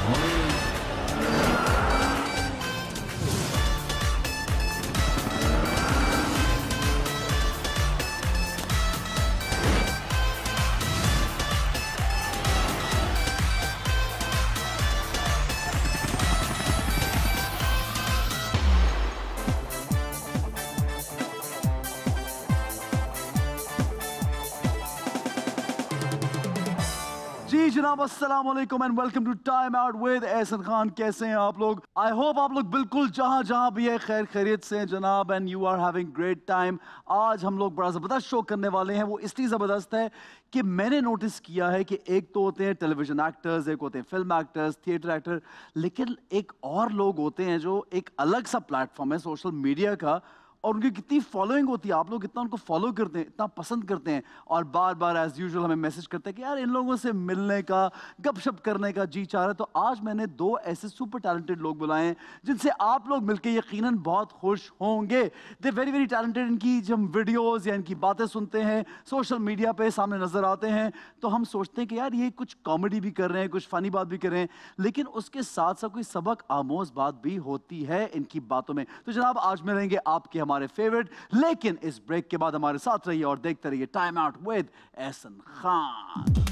जी जनाब, अस्सलाम वालेकुम and welcome to time out with Ehsan Khan. कैसे हैं आप लोग? आई होप आप लोग बिल्कुल जहां जहां भी है खैर खैरियत से हैं जनाब, and you are having great time. आज हम लोग बड़ा ज़बरदस्त शो करने वाले हैं। वो इसलिए ज़बरदस्त है कि मैंने नोटिस किया है कि एक तो होते हैं टेलीविजन एक्टर्स, एक होते हैं फिल्म एक्टर्स, थिएटर एक्टर, लेकिन एक और लोग होते हैं जो एक अलग सा प्लेटफॉर्म है सोशल मीडिया का, और उनकी कितनी फॉलोइंग होती है। आप लोग कितना उनको फॉलो करते हैं, इतना पसंद करते हैं, और बार बार एज यूजुअल हमें मैसेज करते हैं कि यार इन लोगों से मिलने का, गपशप करने का जी चाह रहा है। तो आज मैंने दो ऐसे सुपर टैलेंटेड लोग बुलाए हैं जिनसे आप लोग मिलके यकीनन बहुत खुश होंगे। They very very talented. इनकी जब हम वीडियोज़ या इनकी बातें सुनते हैं सोशल मीडिया पे सामने नज़र आते हैं तो हम सोचते हैं कि यार ये कुछ कॉमेडी भी कर रहे हैं, कुछ फ़नी बात भी कर रहे हैं, लेकिन उसके साथ साथ कोई सबक आमोज बात भी होती है इनकी बातों में। तो जनाब आज मिलेंगे आपके हमारे फेवरेट, लेकिन इस ब्रेक के बाद हमारे साथ रहिए और देखते रहिए time out with Ehsan Khan.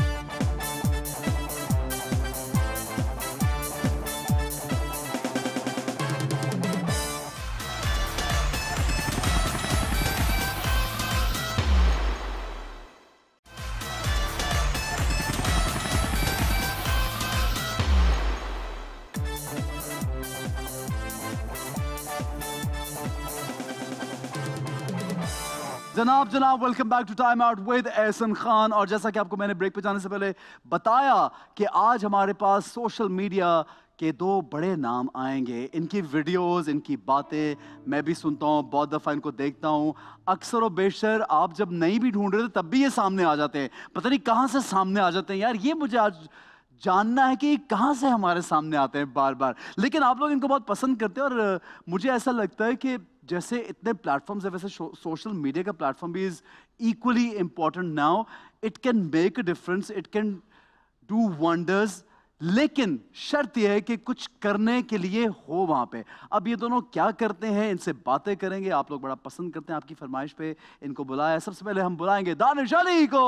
जनाब welcome back to time out with Ehsan Khan. और जैसा कि आपको मैंने ब्रेक पे जाने से पहले बताया कि आज हमारे पास सोशल मीडिया के दो बड़े नाम आएंगे। इनकी वीडियोस, इनकी बातें मैं भी सुनता हूँ, बहुत दफ़ा इनको देखता हूँ। अक्सर और बेशतर आप जब नहीं भी ढूंढ रहे थे तब भी ये सामने आ जाते हैं। पता नहीं कहाँ से सामने आ जाते हैं यार, ये मुझे आज जानना है कि कहाँ से हमारे सामने आते हैं बार बार। लेकिन आप लोग इनको बहुत पसंद करते हैं और मुझे ऐसा लगता है कि जैसे इतने प्लेटफॉर्म्स है वैसे सोशल मीडिया का प्लेटफॉर्म भी is equally important now. It can make a difference, it can do wonders, लेकिन शर्त यह है कि कुछ करने के लिए हो वहाँ पे। अब ये दोनों क्या करते हैं, इनसे बातें करेंगे। आप लोग बड़ा पसंद करते हैं, आपकी फरमाइश पे इनको बुलाया। सबसे पहले हम बुलाएंगे दानिश अली को।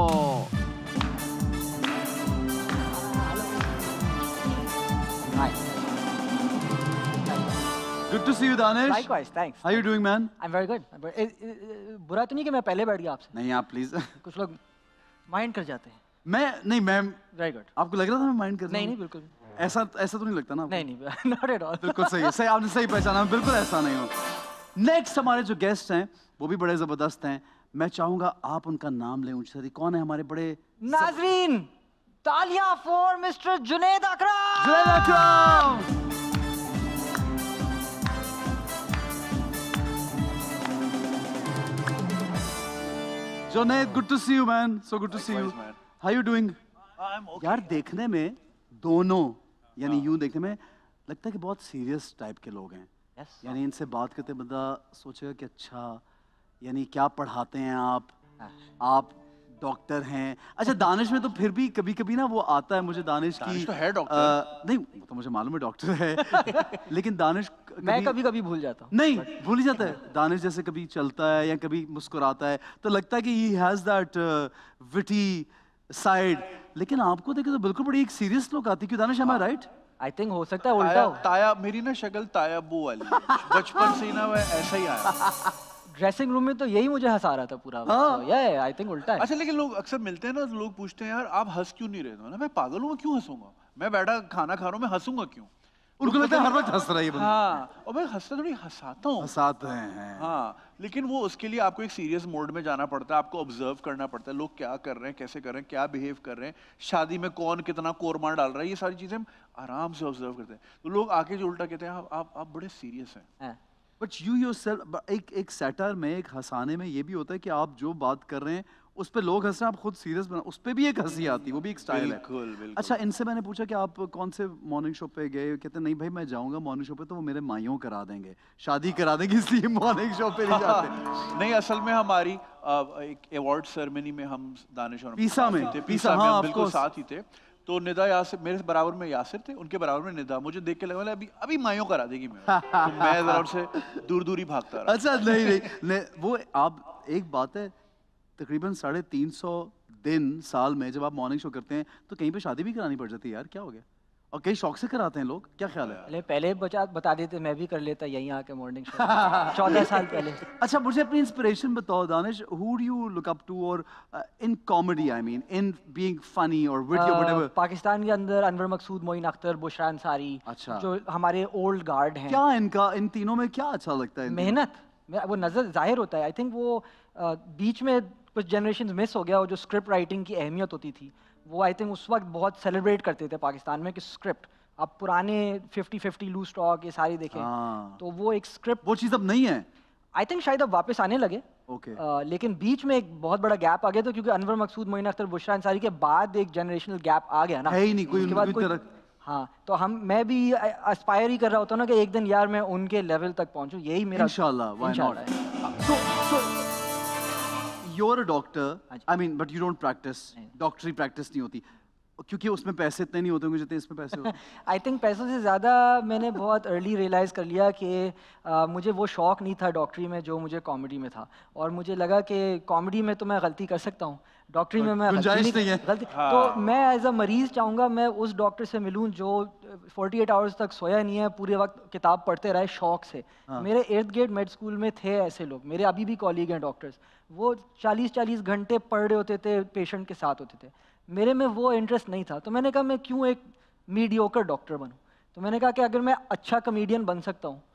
Good to see you, Danish. Likewise, thanks. How are you doing, man? I'm very good. बुरा तो नहीं कि मैं पहले बैठ गया आपसे? नहीं आप प्लीज। कुछ लोग माइंड कर जाते हैं। मैं Very good. आपको लग रहा था मैं माइंड कर रहा हूँ? नहीं बिल्कुल। ऐसा तो नहीं लगता ना? नहीं not at all. बिल्कुल सही है, सही आपने सही पहचाना, बिल्कुल ऐसा नहीं हो। नेक्स्ट हमारे जो गेस्ट हैं वो भी बड़े जबरदस्त हैं। मैं चाहूंगा आप उनका नाम लें ऊंचे से। कौन है हमारे बड़े नाजरीन, तालियां for mister Junaid Akram. Junaid Akram. Junaid, good to see you, man. So good to see you. Man. How you doing? I'm okay. यार देखने में दोनों, यानी यूं देखने में लगता है कि बहुत सीरियस टाइप के लोग हैं। Yes. यानी इनसे बात करते बंदा सोचेगा कि अच्छा, यानी क्या पढ़ाते हैं आप डॉक्टर हैं। अच्छा दानिश में तो फिर भी कभी कभी ना वो आता है मुझे, दानिश की तो है डॉक्टर। नहीं तो मुझे मालूम है डॉक्टर है लेकिन दानिश मैं कभी भूल जाता हूँ। नहीं भूल ही जाता है। दानिश जैसे कभी चलता है या कभी मुस्कुराता है तो लगता है कि he has that witty side, लेकिन आपको देखे तो बिल्कुल बड़ी एक सीरियस लुक आती है। क्यों Danish, am I right? I think हो सकता है उल्टा हो। ताया मेरी ना शक्ल ताया अब्बू वाली है। बचपन से ही ना मैं ऐसा ही आया। ड्रेसिंग रूम में तो यही मुझे हंसा रहा था पूरा। आई थिंक उल्टा है। अच्छा लेकिन लोग अक्सर मिलते हैं ना तो लोग पूछते हैं यार आप हंस क्यों नहीं रहे हो ना? मैं पागल हूँ, क्यों हंसूंगा? मैं बैठा खाना खा रहा हूँ, मैं हंसूंगा क्यों? उनको लगता है हर वक्त हंस रहा है ये बंदा। हाँ, और मैं हंसता थोड़ी हंसाता हूँ। हंसाते हैं। हाँ, लेकिन वो उसके लिए आपको एक सीरियस मोड में जाना पड़ता है, आपको ऑब्जर्व करना पड़ता है लोग क्या कर रहे हैं, कैसे कर रहे हैं, क्या बिहेव कर रहे हैं, शादी में कौन कितना कोरमा डाल रहा है, ये सारी चीजें हम आराम से ऑब्जर्व करते हैं। तो लोग आके जो उल्टा कहते हैं आप बड़े सीरियस हैं। बट यू योरसेल्फ, एक सैटर में, एक हंसाने में ये भी होता है कि आप जो बात कर रहे हैं उस पे लोग हंस रहे हैं, आप खुद सीरियस बना, उस पे भी एक हंसी आती है, वो भी एक स्टाइल है। बिल्कुल। अच्छा इनसे मैंने पूछा कि आप कौन से मॉर्निंग शो पे गए? कहते नहीं भाई मैं जाऊंगा मॉर्निंग शो पे तो वो मेरे माइयों करा देंगे, शादी करा देंगे, इसलिए मॉर्निंग शो पे नहीं जाते। नहीं, असल में हमारी एक अवार्ड सेरेमनी में हम दानिश और पीसा में बिल्कुल साथ ही थे। तो निदा यासिर मेरे बराबर में यासिर थे, उनके बराबर में निदा। मुझे देख के लगा अभी अभी मायो करा देगी मैं, तो मैं जरा उनसे दूर दूर ही भागता रहा। अच्छा नहीं, वो आप एक बात है, तकरीबन 350 दिन साल में जब आप मॉर्निंग शो करते हैं तो कहीं पे शादी भी करानी पड़ जाती है यार, क्या हो गया? और कई शौक से कराते हैं लोग, क्या ख्याल है? पहले बता देते, मैं भी कर लेता यहीं आके मॉर्निंग शो 14 साल पहले। अच्छा मुझे अपनी इंस्पिरेशन बताओ Danish, who do you look up to और in comedy, I mean in being funny और वीडियो व्हाटएवर? पाकिस्तान के अंदर अनवर मकसूद, मोइन अख्तर, बुशरा अंसारी, अच्छा। जो हमारे ओल्ड गार्ड हैं। क्या इनका इन तीनों में क्या अच्छा लगता है? मेहनत, वो नजर जाहिर होता है। आई थिंक वो बीच में कुछ जनरेशन मिस हो गया, और जो स्क्रिप्ट राइटिंग की अहमियत होती थी वो आई थिंक उस वक्त बहुत सेलिब्रेट करते थे पाकिस्तान में कि स्क्रिप्ट, आप पुराने 50-50 लूज स्टॉक ये सारी देखें, तो वो एक स्क्रिप्ट, वो चीज़ अब नहीं है। आई थिंक शायद अब वापस आने लगे। ओके। लेकिन बीच में एक बहुत बड़ा गैप आ गया था, क्योंकि अनवर मकसूद, मोइन अख्तर, बुशरा अंसारी के बाद एक जनरेशनल गैप आ गया ना, है ही नहीं कोई उसके बाद उनकी कोई। तरह। हाँ, तो मैं भी एस्पायर ही कर रहा होता हूँ ना कि एक दिन यार मैं उनके लेवल तक पहुंचूं, यही मेरा इंशाल्लाह, व्हाई नॉट? इंशाल्लाह है। you're a doctor, हाँ जी। I mean, but you don't practice, नहीं। डॉक्टरी प्रैक्टिस नहीं होती क्योंकि उसमें पैसे इतने नहीं होते होंगे जितने इसमें पैसे होते हैं। आई थिंक पैसों से ज़्यादा मैंने बहुत अर्ली रियलाइज़ कर लिया कि मुझे वो शौक़ नहीं था डॉक्टरी में जो मुझे कॉमेडी में था, और मुझे लगा कि कॉमेडी में तो मैं गलती कर सकता हूँ, डॉक्टरी में मैं गुंजाइश नहीं है। गलती। तो मैं एज अ मरीज़ चाहूँगा मैं उस डॉक्टर से मिलूँ जो 48 आवर्स तक सोया नहीं है, पूरे वक्त किताब पढ़ते रहे शौक़ से। मेरे इर्द गिर्द मेड स्कूल में थे ऐसे लोग, मेरे अभी भी कॉलीग हैं डॉक्टर्स, वो 40-40 घंटे पढ़ रहे होते थे, पेशेंट के साथ होते थे। मेरे में वो इंटरेस्ट नहीं था, तो मैंने कहा मैं क्यों एक मीडियोकर डॉक्टर बनूं। तो मैंने कहा कि अगर मैं अच्छा कॉमेडियन बन सकता हूँ।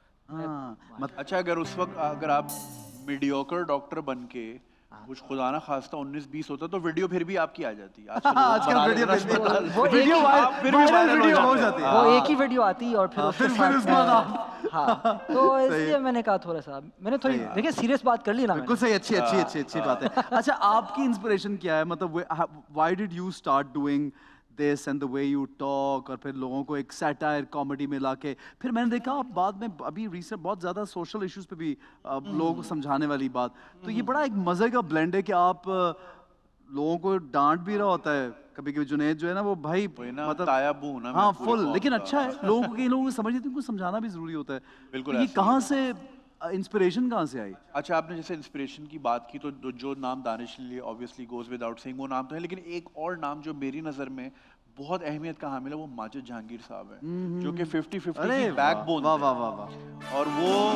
अच्छा, अगर उस वक्त अगर आप मीडियोकर डॉक्टर बन के कुछ खुदा ना खास्ता 19-20 होता तो वीडियो फिर भी आपकी आ जाती। आजकल वीडियो वो वीडियो वायरल वीडियो हो जाती है। वो एक ही वीडियो आती और फिर उसके बाद हाँ, तो इसलिए मैंने कहा थोड़ा सा मैंने थोड़ी देखिए सीरियस बात कर ली ना। बिल्कुल सही, अच्छी बात है। अच्छा आपकी इंस्पिरेशन क्या है, मतलब why did you start doing this and the way you talk, और फिर लोगों को एक सैटायर कॉमेडी में लाके, फिर मैंने देखा आप बाद में अभी रिसेंट बहुत ज़्यादा सोशल इश्यूज पे भी लोगों को समझाने वाली बात, तो ये बड़ा एक मज़े का ब्लेंड है कि आप लोगों को डांट भी रहा होता है कभी कभी। जुनैद जो है ना वो भाई मतलब हाँ फुल, लेकिन अच्छा है लोगों को, कई लोगों को समझ नहीं, उनको समझाना भी जरूरी होता है। बिल्कुल। तो ये कहाँ से इंस्पिरेशन कहाँ से आई? अच्छा, आपने जैसे इंस्पिरेशन की बात की तो जो नाम दानिश के लिए ऑब्वियसली गोज विदाउट सेइंग वो नाम तो है, लेकिन एक और नाम जो मेरी नज़र में बहुत अहमियत का हामिल है वो माजिद जहांगीर साहब है, जो कि 50-50 की बैकबोन। वाह वाह वाह वाह। और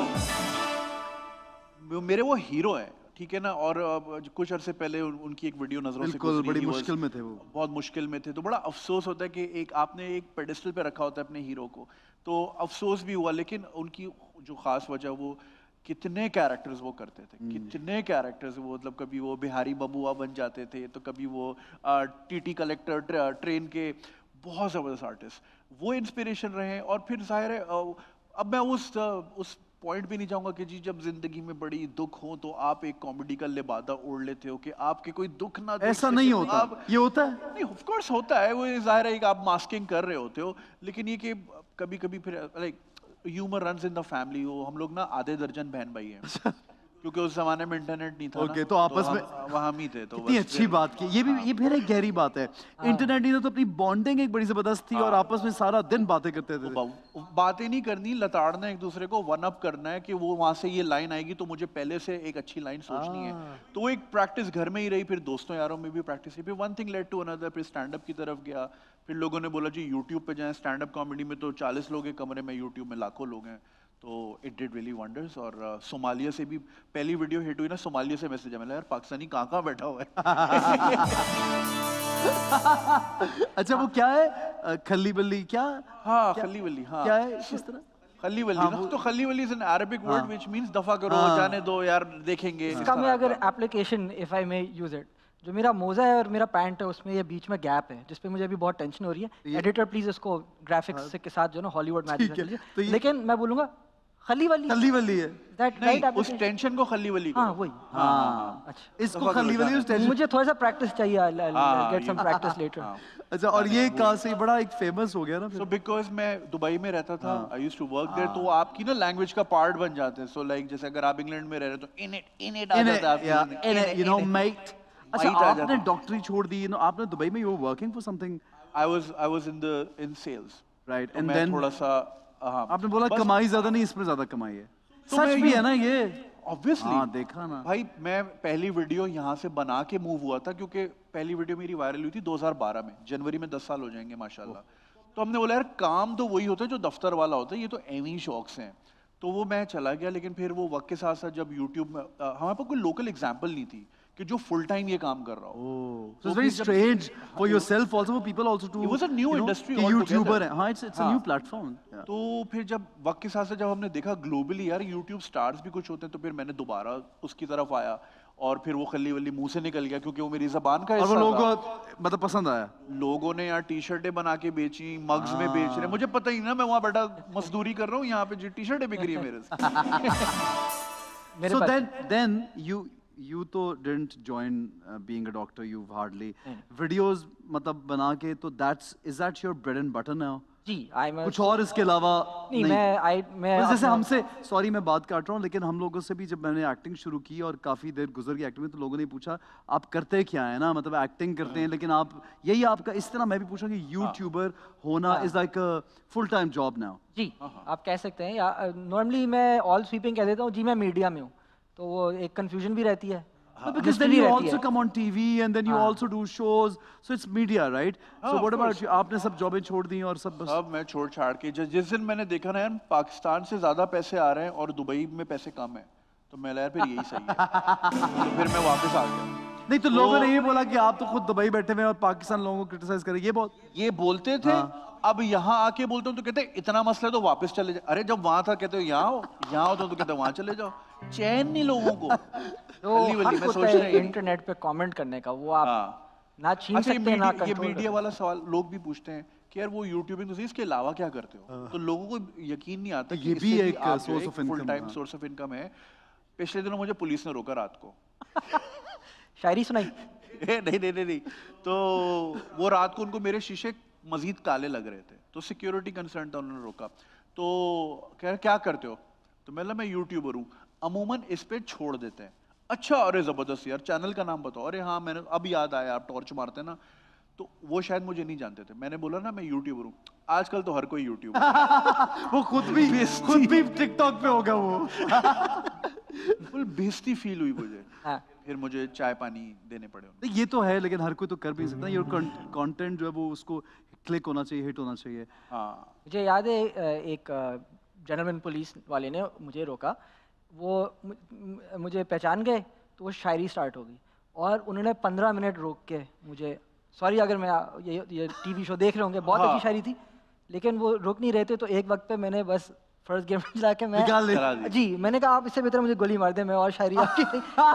वो मेरे वो हीरो है, ठीक है ना। और कुछ अरसे पहले उनकी एक वीडियो नजरों से गुजरी, बड़ी मुश्किल में थे वो, बहुत मुश्किल में थे। तो बड़ा अफसोस होता है कि एक आपने एक पेडिस्टल पे रखा होता है अपने हीरो को, तो अफसोस भी हुआ। लेकिन उनकी जो खास वजह वो कितने कैरेक्टर्स वो करते थे, कितने कैरेक्टर्स वो, मतलब कभी वो बिहारी बबुआ बन जाते थे, तो कभी वो टीटी कलेक्टर, ट्रेन के बहुत ज़बरदस्त आर्टिस्ट, वो इंस्पिरेशन रहे। और फिर जाहिर है अब मैं उस पॉइंट भी नहीं जाऊंगा कि जी जब जिंदगी में बड़ी दुख हो तो आप एक कॉमेडी का लिबादा ओढ़ लेते हो कि आपके कोई दुख ना, ऐसा नहीं होता। ये होता है नहीं, ऑफ कोर्स होता है, वो जाहिर है कि आप मास्किंग कर रहे होते हो, लेकिन ये कि कभी कभी फिर like humour runs in the family. वो हम लोग ना आधे दर्जन बहन भाई हैं, क्योंकि उस जमाने में इंटरनेट नहीं था। ओके, तो आपस में वहाँ हम ही थे। तो इतनी अच्छी बात की, ये भी ये फिर एक गहरी बात है। इंटरनेट नहीं था तो अपनी बॉन्डिंग एक बड़ी जबरदस्त थी, और आपस में सारा दिन बातें करते थे। बातें नहीं करनी, लताड़ना एक दूसरे को, वन अप करना है कि वो वहां से ये लाइन आएगी तो मुझे पहले से एक अच्छी लाइन सोचनी है। तो वो एक प्रैक्टिस घर में ही रही, फिर दोस्तों यारों में भी प्रैक्टिस हुई, फिर one thing led to another, फिर स्टैंड अप की तरफ गया। फिर लोगों ने बोला जी यूट्यूब पे जाएं, स्टैंड अप कॉमेडी में तो 40 लोग हैं कमरे में, यूट्यूब में लाखों लोग हैं। तो इट डिड रियली वंडर्स। और सोमालिया से भी पहली वीडियो हिट हुई ना, सोमालिया से मैसेज है, मैंने यार पाकिस्तानी कहाँ बैठा हुआ है। अच्छा वो क्या है, खल्ली बल्ली क्या? हाँ खल्ली बल्ली, हाँ क्या है किस तरह? खल्ली बल्ली ना, तो खल्ली बल्ली is an Arabic word which means दफा करो, जाने दो यार, देखेंगे। इसका मैं अगर application if I may use it, जो मेरा मोजा है और मेरा पैंट है उसमें ये बीच में गैप है, जिस पे मुझे अभी बहुत टेंशन हो रही है। एडिटर प्लीज इसको ग्राफिक्स के साथ जो ना हॉलीवुड मैच कर लीजिए। लेकिन मैं बोलूंगा खली वली है दैट नहीं, राइट, उस टेंशन को खली वली हाँ वही, हाँ अच्छा इसको खली वली उस टेंशन। मुझे थोड़ा सा प्रैक्टिस चाहिए, I get some practice later. अच्छा, और ये कहाँ से बड़ा एक फेमस हो गया ना? सो बिकॉज मैं दुबई में रहता था, I used to work there, तो आपकी ना लैंग्वेज का पार्ट बन जाते हैं। सो लाइक जैसे अगर आप इंग्लैंड में रह रहे हो तो इन इट आ जाता है आपको, यू नो मेट। अच्छा आपने डॉक्टरी छोड़ दी, आपने दुबई में, you were working for something? I was in sales. Right, तो and मैं then थोड़ा सा हाँ आपने बोला बस कमाई ज्यादा नहीं, इसमें ज्यादा कमाई है। तो सच मैं भी ये- है ना ये? ऑब्वियसली हाँ, देखा ना। भाई मैं पहली वीडियो यहाँ से बना के मूव हुआ था क्योंकि पहली वीडियो मेरी वायरल हुई थी 2012 में, जनवरी में 10 साल हो जाएंगे माशाल्लाह। तो हमने बोला यार काम तो वही होता है जो दफ्तर वाला होता है, ये तो एवं ही शौक हैं। तो वो मैं चला गया, लेकिन फिर वो वक्त के साथ साथ जब यूट्यूब में हमारे पास कोई लोकल एग्जाम्पल नहीं थी कि जो फुल टाइम ये काम कर रहा हो। Oh, so तो it's very फिर जब- strange for yourself also, for people also to. It was a new you know, industry कि altogether. YouTuber है, हाँ, it's a हाँ। new platform. Yeah. तो फिर जब वक्त के साथ साथ जब हमने देखा ग्लोबली यार यूट्यूब स्टार्स भी कुछ होते हैं, तो फिर मैंने दोबारा उसकी तरफ आया और फिर वो खल्ली वल्ली मुंह से निकल गया क्योंकि वो मेरी जबान का और वो हिस्सा लोगों था। को मतलब पसंद आया। लोगों ने यार टी शर्टें बना के बेची, मग्स में बेच रहे, मुझे पता ही ना, मैं वहाँ बैठा मजदूरी कर रहा हूँ, यहाँ पे जी टी शर्टें बिक रही है मेरे से। मेरे So पास then you तो didn't join being a doctor, you've hardly videos मतलब बना के, तो is that your bread and butter now? जी आई मैं कुछ और इसके अलावा नहीं मैं बस जैसे अपना- हमसे, सॉरी मैं बात काट रहा हूँ, लेकिन हम लोगों से भी जब मैंने एक्टिंग शुरू की और काफी देर गुजर गई एक्टिंग में, तो लोगों ने पूछा आप करते क्या है ना, मतलब एक्टिंग करते हैं लेकिन आप यही आपका, इस तरह मैं भी पूछा कि यूट्यूबर होना is like a full time job now. जी आप कह सकते हैं, या नॉर्मली मैं ऑल स्वीपिंग कह देता हूँ जी, मैं मीडिया में हूँ, तो वो एक कंफ्यूजन भी रहती है। Because then mystery you रहती also है। come on TV and then you also do shows, so it's media, right? So of what about course. you? आपने सब जॉबें छोड़ दी और सब बस अब मैं छोड़ छाड़ के जिस दिन मैंने देखा ना यार पाकिस्तान से ज्यादा पैसे आ रहे हैं और दुबई में पैसे कम है, तो मैं यार फिर यही सही है। तो फिर मैं वापस आ गया। नहीं, तो लोगों ने ये बोला कि आप तो खुद दुबई बैठे हुए हैं और पाकिस्तान लोगों को क्रिटिसाइज कर रहे हैं, ये बहुत ये बोलते थे, अब यहाँ आके बोलते हो तो कहते हैं, इतना मसला है तो वापस चले जाओ। अरे जब वहां था कहते हो यहाँ हो, यहाँ हो तो कहते हो वहां चले जाओ। चैन नहीं लोगों को। तो वली वली, हक मैं होता सोच है रहा हूँ। इंटरनेट पे कमेंट करने का, वो आप हाँ। ना छीन अच्छा, सकते हैं ना ये कंट्रोल मीडिया वाला सवाल लोग भी पूछते हैं कि यार वो यूट्यूबिंग तो सही, इसके अलावा क्या करते हो? तो लोगों को यकीन नहीं आता कि ये भी इससे एक आप जो source of full income, time हाँ। सोर्स ऑफ इनकम है। पिछले दिनों मुझे पुलिस ने रोका रात को। शायरी सुनाई। नहीं। तो वो रात को उनको मेरे शीशे मजीद काले लग रहे थे, तो सिक्योरिटी कंसर्न था, उन्होंने रोका। तो कह रहे क्या करते हो? तो मैं यूट्यूबर हूँ, अमूमन इस पे छोड़ देते हैं। अच्छा, अरे जबरदस्त यार, चैनल का नाम बताओ। अरे हाँ, मैंने अब याद आया, आप टॉर्च मारते हैं ना। तो वो शायद मुझे नहीं जानते थे। मैंने बोला ना मैं यूट्यूबर हूँ। आजकल तो हर कोई यूट्यूबर। वो खुद भी टिकटॉक पे होगा वो। फुल बेइज्जती फील हुई मुझे। हाँ। फिर मुझे चाय पानी देने पड़े उनको। नहीं, ये तो है, लेकिन हर कोई तो कर भी नहीं सकता। योर कंटेंट जो है वो उसको क्लिक होना चाहिए, हिट होना चाहिए। हाँ। मुझे याद है एक जनरल पुलिस वाले ने मुझे रोका, वो मुझे पहचान गए, तो वो शायरी स्टार्ट हो गई और उन्होंने 15 मिनट रोक के मुझे, सॉरी अगर मैं ये टीवी शो देख रहे होंगे, बहुत अच्छी शायरी थी, लेकिन वो रुक नहीं रहे थे, तो एक वक्त पे मैंने बस फर्स्ट गेम में जाके मैं निकाल ले। करा दी। जी मैंने कहा आप इससे बेहतर मुझे गोली मार दे, मैं और शायरी आपकी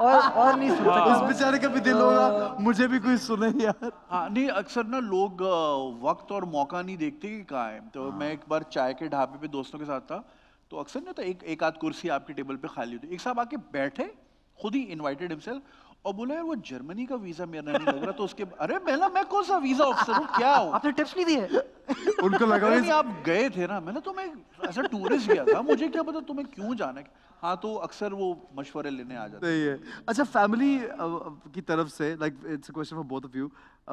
और नहीं सुन सकता। उस बेचारे का भी दिल होगा मुझे भी कोई सुने यार। हाँ नहीं, अक्सर ना लोग वक्त और मौका नहीं देखते कि कहाँ है। तो मैं एक बार चाय के ढाबे पे दोस्तों के साथ था, तो अक्सर नहीं होता एक आध कुर्सी आपकी टेबल पे खाली होती, एक साहब आके बैठे, खुद ही इनवाइटेड हिमसेल्फ, और बोले यार वो जर्मनी का वीजा मेरा नहीं लग रहा, तो उसके अरे मैं कौन सा वीजा ऑफिसर हूँ, क्या हूँ? आपने टिप्स नहीं दिए? उनको लगा अरे नहीं, आप गए थे ना, मैंने तो मैं ऐसा टूरिस्ट गया था, मुझे क्या पता तुम्हें क्यों जाना है। हाँ, तो अक्सर वो मशवरे लेने आ जाते हैं। सही है। अच्छा, फैमिली की तरफ से, like it's a question for both of you.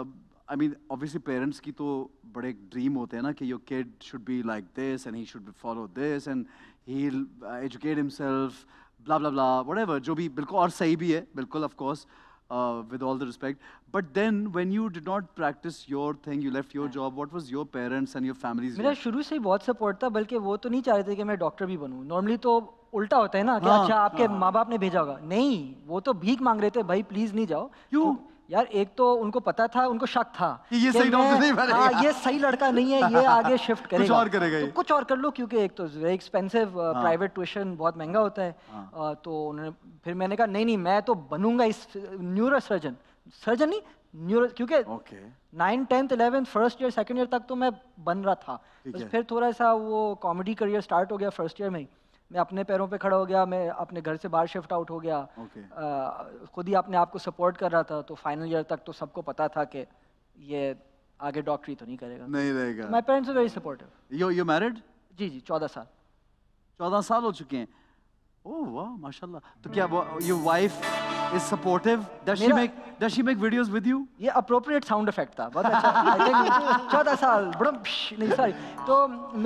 I mean obviously parents की तो बड़े ड्रीम होते हैं ना कि your kid should be like this and he should follow this and he will educate himself, blah blah blah, whatever, जो भी बिल्कुल, और सही भी है बिल्कुल, of course, with all the respect. But then when you did not practice your thing, you left your job, what was your parents and your family's मेरा reaction? शुरू से ही बहुत सपोर्ट था, बल्कि वो तो नहीं चाह रहे थे कि मैं डॉक्टर भी बनूं। नॉर्मली तो उल्टा होता है ना कि अच्छा आपके माँ बाप ने भेजा होगा, नहीं, वो तो भीख मांग रहे थे, भाई प्लीज नहीं जाओ। क्यों? यार एक तो उनको पता था, उनको शक था कि ये सही डॉक्टर नहीं बनेगा। हाँ, ये सही लड़का नहीं है, ये आगे शिफ्ट करेगा, और करेगा ये। तो कुछ और कर लो, क्योंकि एक तो वेरी एक्सपेंसिव प्राइवेट ट्यूशन बहुत महंगा होता है। तो उन्होंने, फिर मैंने कहा नहीं मैं तो बनूंगा इस न्यूरो सर्जन नहीं, न्यूरो, क्योंकि Okay. 9th 10th 11th first year second year तक तो मैं बन रहा था। ठीक बस है। फिर थोड़ा सा वो कॉमेडी करियर स्टार्ट हो गया फर्स्ट ईयर में ही, मैं अपने पैरों पे खड़ा हो गया, मैं अपने घर से बाहर शिफ्ट आउट हो गया। Okay. खुद ही अपने आप को सपोर्ट कर रहा था, तो फाइनल ईयर तक तो सबको पता था कि ये आगे डॉक्टरी तो नहीं करेगा। नहीं रहेगा। My parents are very supportive. You married? जी 14 साल। 14 साल हो चुके हैं। ओह वाह, माशाल्लाह। तो क्या वो your wife is supportive. Does she make videos with you? ये अप्रोप्रिएट साउंड इफेक्ट था, बहुत अच्छा। आई थिंक 14 साल बड़ा नहीं, सॉरी। तो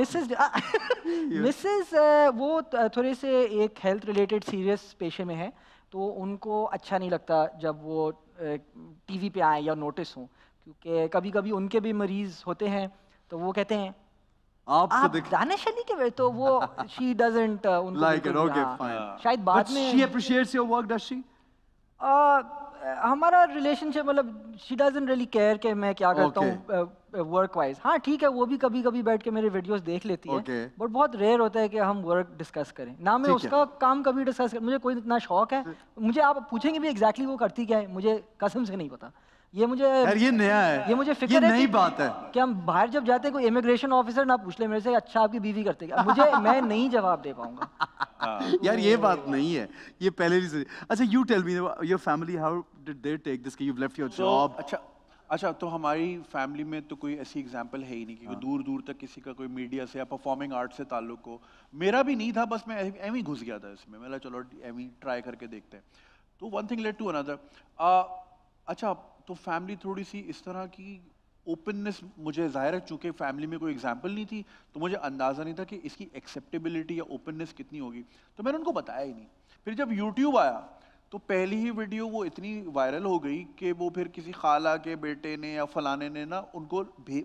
मिसेस वो थोड़े से एक हेल्थ रिलेटेड सीरियस पेशे में है, तो उनको अच्छा नहीं लगता जब वो टीवी पे आए या नोटिस हो, क्योंकि कभी कभी उनके भी मरीज होते हैं, तो वो कहते हैं आप दानिश अली के, तो वो शी डजंट उनको like it. बिल्कुल भी, Okay, हाँ, fine. शायद बाद But में she appreciates your work, does she? हमारा रिलेशनशिप मतलब शी डजंट रियली केयर कि मैं क्या करता हूँ वर्क वाइज। हाँ ठीक है, वो भी कभी कभी बैठ के मेरे वीडियोस देख लेती है, Okay. बट बहुत रेयर होता है कि हम वर्क डिस्कस करें ना। मैं ठीक है। उसका काम कभी डिस्कस कर, मुझे कोई इतना शौक है, मुझे आप पूछेंगे भी एग्जैक्टली वो करती क्या है, मुझे कसम से नहीं पता। ये मुझे यार ये नया है, ये मुझे फिक्र ये है नई कि- बात है। कि हम बाहर जब जाते हैं कोई इमिग्रेशन ऑफिसर ना पूछ ले मेरे से अच्छा आपकी बीवी करते क्या, मैं नहीं जवाब दे पाऊंगा। यार ये बात नहीं है, ये पहले भी अच्छा you tell me your family, how did they take this कि you've left your job? अच्छा, तो हमारी फैमिली में तो कोई ऐसी एग्जांपल है ही नहीं कि दूर दूर तक किसी का कोई मीडिया से या परफॉर्मिंग आर्ट से ताल्लुक हो। मेरा भी नहीं था, बस मैं एम ही घुस गया था इसमें, मैंने चलो एम ही ट्राई करके देखते हैं। तो one thing led to another. अच्छा, तो फैमिली थोड़ी सी इस तरह की ओपननेस, मुझे जाहिर है चूंकि फैमिली में कोई एग्जांपल नहीं थी, तो मुझे अंदाज़ा नहीं था कि इसकी एक्सेप्टेबिलिटी या ओपननेस कितनी होगी, तो मैंने उनको बताया ही नहीं। फिर जब यूट्यूब आया तो पहली ही वीडियो वो इतनी वायरल हो गई कि वो फिर किसी खाला के बेटे ने या फलाने ने ना उनको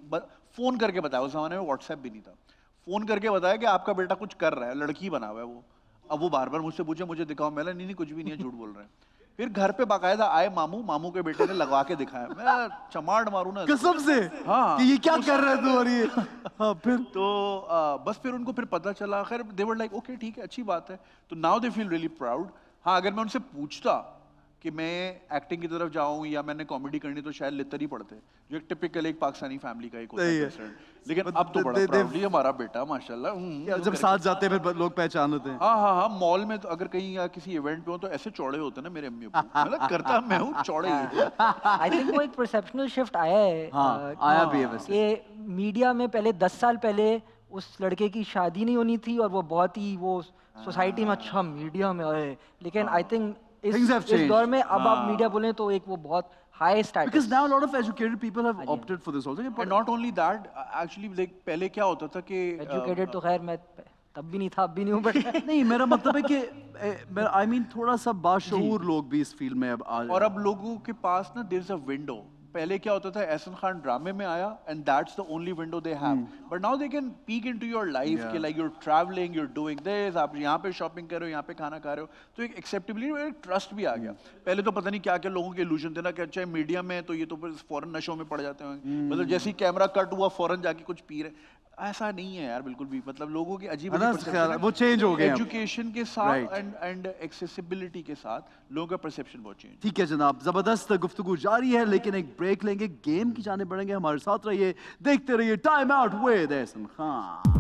फ़ोन करके बताया। उस ज़माने में व्हाट्सएप भी नहीं था, फ़ोन करके बताया कि आपका बेटा कुछ कर रहा है, लड़की बना हुआ है वो। अब वो बार बार मुझसे पूछे, मुझे दिखाओ, मैंने नहीं कुछ भी नहीं है, झूठ बोल रहे हैं। फिर घर पे बाकायदा आए मामू के बेटे ने लगवा के दिखाया, मैं चमाड़ मारू ना कसम से हाँ कि ये क्या कर रहा है तू, और ये हाँ फिर तो बस फिर उनको फिर पता चला, खैर दे वर लाइक ओके ठीक है, अच्छी बात है। तो now they feel really proud. हाँ, अगर मैं उनसे पूछता कि मैं एक्टिंग की तरफ जाऊं या मैंने कॉमेडी करनी, तो शायद लितर ही पड़ते, जो एक टिपिकल एक पाकिस्तानी फैमिली का एक होता है concern। लेकिन अब तो बड़ा प्राउडली हमारा बेटा माशाल्लाह जब साथ जाते हैं फिर लोग पहचान लेते हैं। हाँ, मॉल में तो अगर कहीं या किसी इवेंट पे हो तो ऐसे चौड़े होते हैं ना मेरे अम्मी अब्बू, मतलब करता मैं हूँ चौड़े ही। आई थिंक वो एक परसेप्शनल शिफ्ट आया है। हाँ, आया भी है वैसे। कि मीडिया में पहले 10 साल पहले उस लड़के की शादी नहीं होनी थी और वो बहुत ही वो सोसाइटी में अच्छा मीडिया में आए, लेकिन आई थिंक Things have इस changed. दौर में अब आप मीडिया बोले तो एक वो बहुत high Because status. now a lot of educated people have opted for this also. And not only that, actually like पहले क्या होता था कि एजुकेटेड तो खैर मैं तब भी नहीं था, अब भी नहीं हूँ, बट नहीं, मेरा मतलब है कि आई मीन थोड़ा सा बाशऊर लोग भी इस फील्ड में अब आ और अब लोगों के पास ना देयर इज अ विंडो। पहले क्या होता था, एहसन खान ड्रामे में आया and that's the only window they have, but now they can peek into your life कि like you are travelling, you are doing this, आप यहाँ पे शॉपिंग कर रहे हो, यहाँ पे खाना खा रहे हो, तो एक एक्सेप्टेबिलिटी, एक ट्रस्ट भी आ गया। पहले तो पता नहीं क्या क्या लोगों के इल्यूजन थे ना कि अच्छा मीडिया में तो ये तो फिर फौरन नशों में पड़ जाते हैं, मतलब जैसे ही कैमरा कट हुआ फौरन जाके कुछ पी रहे। ऐसा नहीं है यार बिल्कुल भी, मतलब लोगों की अजीब वो चेंज हो गए हैं। एजुकेशन के साथ एंड एक्सेसिबिलिटी के साथ लोगों का परसेप्शन बहुत चेंज। ठीक है जनाब, जबरदस्त गुफ्तगू जारी है, लेकिन एक ब्रेक लेंगे, गेम की जाने बढ़ेंगे। हमारे साथ रहिए, देखते रहिए time out with Ehsan Khan.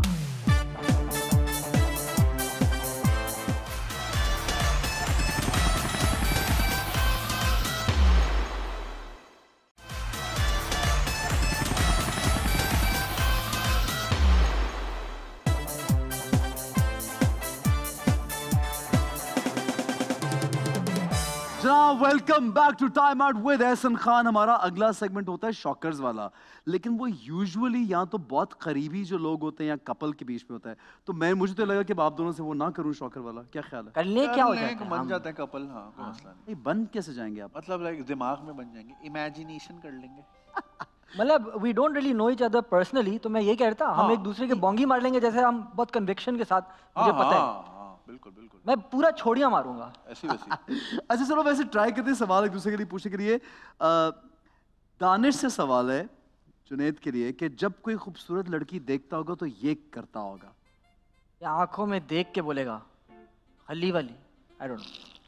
जनाब welcome back to time out with Ehsan Khan. हमारा अगला सेगमेंट होता है शॉकर्स वाला, लेकिन वो यूजुअली या तो बहुत करीबी जो लोग होते हैं या कपल के बीच में होता है, तो मुझे तो लगा कि आप दोनों से वो ना करूं शॉकर वाला। क्या ख्याल है? करने क्या हो जाता है, बन जाता है कपल। हाँ, कोई मसला नहीं। नहीं, बन कैसे जाएंगे आप? मतलब लाइक दिमाग में बन जाएंगे, इमेजिनेशन कर लेंगे। मतलब we don't really know each other personally, तो मैं ये कह रहा था हम एक दूसरे के बोंगी मार लेंगे, जैसे हम बहुत कन्विक्शन के साथ, मुझे पता है बिल्कुल बिल्कुल मैं पूरा छोड़ियां मारूंगा ऐसी वैसी। अच्छा चलो वैसे ट्राई करते हैं सवाल एक दूसरे के लिए पूछने के लिए। दानिश से सवाल है जुनैद के लिए कि जब कोई खूबसूरत लड़की देखता होगा तो ये करता होगा, या आंखों में देख के बोलेगा हली वाली, I don't know.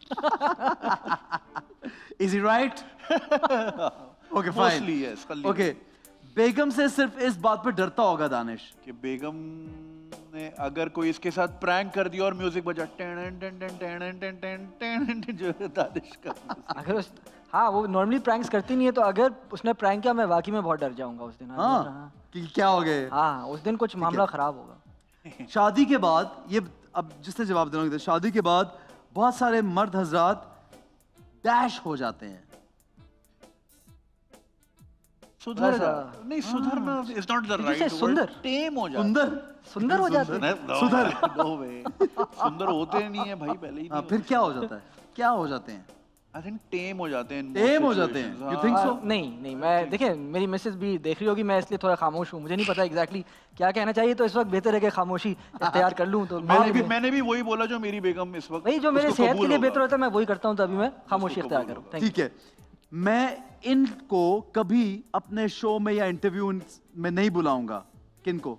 Is he right? Okay fine, Mostly yes, Khali. Okay, बेगम से सिर्फ इस बात पे डरता होगा दानिश कि बेगम ने अगर कोई इसके साथ प्रैंक कर दिया और म्यूजिक बजा ten ten ten ten ten ten ten जो दानिश का अगर उस हाँ वो नॉर्मली प्रैंक्स करती नहीं है, तो अगर उसने प्रैंक किया मैं वाकई में बहुत डर जाऊंगा उस दिन। हाँ कि क्या हो गए? हाँ उस दिन कुछ मामला खराब होगा। शादी के बाद, ये अब जिसने जवाब देना होगा, शादी के बाद बहुत सारे मर्द हजरात डैश हो जाते हैं? सुधरना नहीं, सुधरना is not the Did you right say word, सुंदर? टेम हो जाता सुंदर सुंदर हो जाते हैं? सुधर। नो वे, सुंदर होते नहीं है भाई, पहले ही हाँ, नहीं फिर क्या हो जाता है? क्या हो जाते हैं? आई थिंक टेम हो जाते हैं, टेम हो जाते हैं? You think so? नहीं नहीं, मैं देखिए मेरी मिसेस भी देख रही होगी, मैं इसलिए थोड़ा खामोश हूँ, मुझे नहीं पता एग्जैक्टली क्या कहना चाहिए, तो इस वक्त बेहतर है कि खामोशी इख्तियार कर लूँ। तो मैंने भी वही बोला जो मेरी बेगम इस वक्त, वही जो मेरे उसको सेहत के कबूल लिए होगा। बेहतर होता है मैं वही करता हूँ, तो अभी मैं खामोशी उसको इख्तियार कबूल करूँ। Thank you. ठीक है, मैं इनको कभी अपने शो में या इंटरव्यू में नहीं बुलाऊंगा। किनको?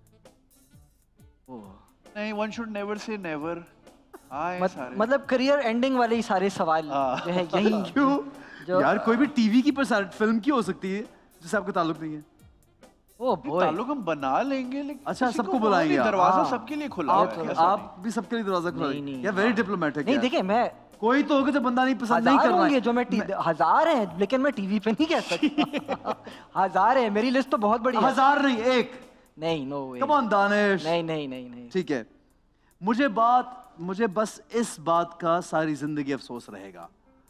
नहीं, one should never say never. आए सारे मतलब करियर एंडिंग वाले ही सारे सवाल जो है यही क्यों? जो- यार कोई भी टीवी की पर्सनालिटी फिल्म की हो सकती है जिससे आपका ताल्लुक नहीं है। ओ नहीं, बॉय, ताल्लुक हम बना लेंगे, लेकिन अच्छा, किसी को सबको बुला बुलाएंगे नहीं, आप। दरवाजा हाँ। सबके लिए खुला आप है, ऐसा आप भी सबके लिए दरवाजा खुला नहीं, है। नहीं, यार वेरी डिप्लोमेटिक नहीं है। देखिए मैं कोई तो होगा जो बंदा नहीं पसंद नहीं हजार कर रहा होंगे है। जो मैं हजार हैं, लेकिन मैं टीवी पे नहीं कह सकता। हजार है, मेरी लिस्ट तो बहुत बड़ी है। हजार नहीं, एक। नहीं, no way. Come on Danish. नहीं नहीं नहीं नहीं। ठीक है, मुझे बस इस बात का सारी जिंदगी अफसोस रहेगा।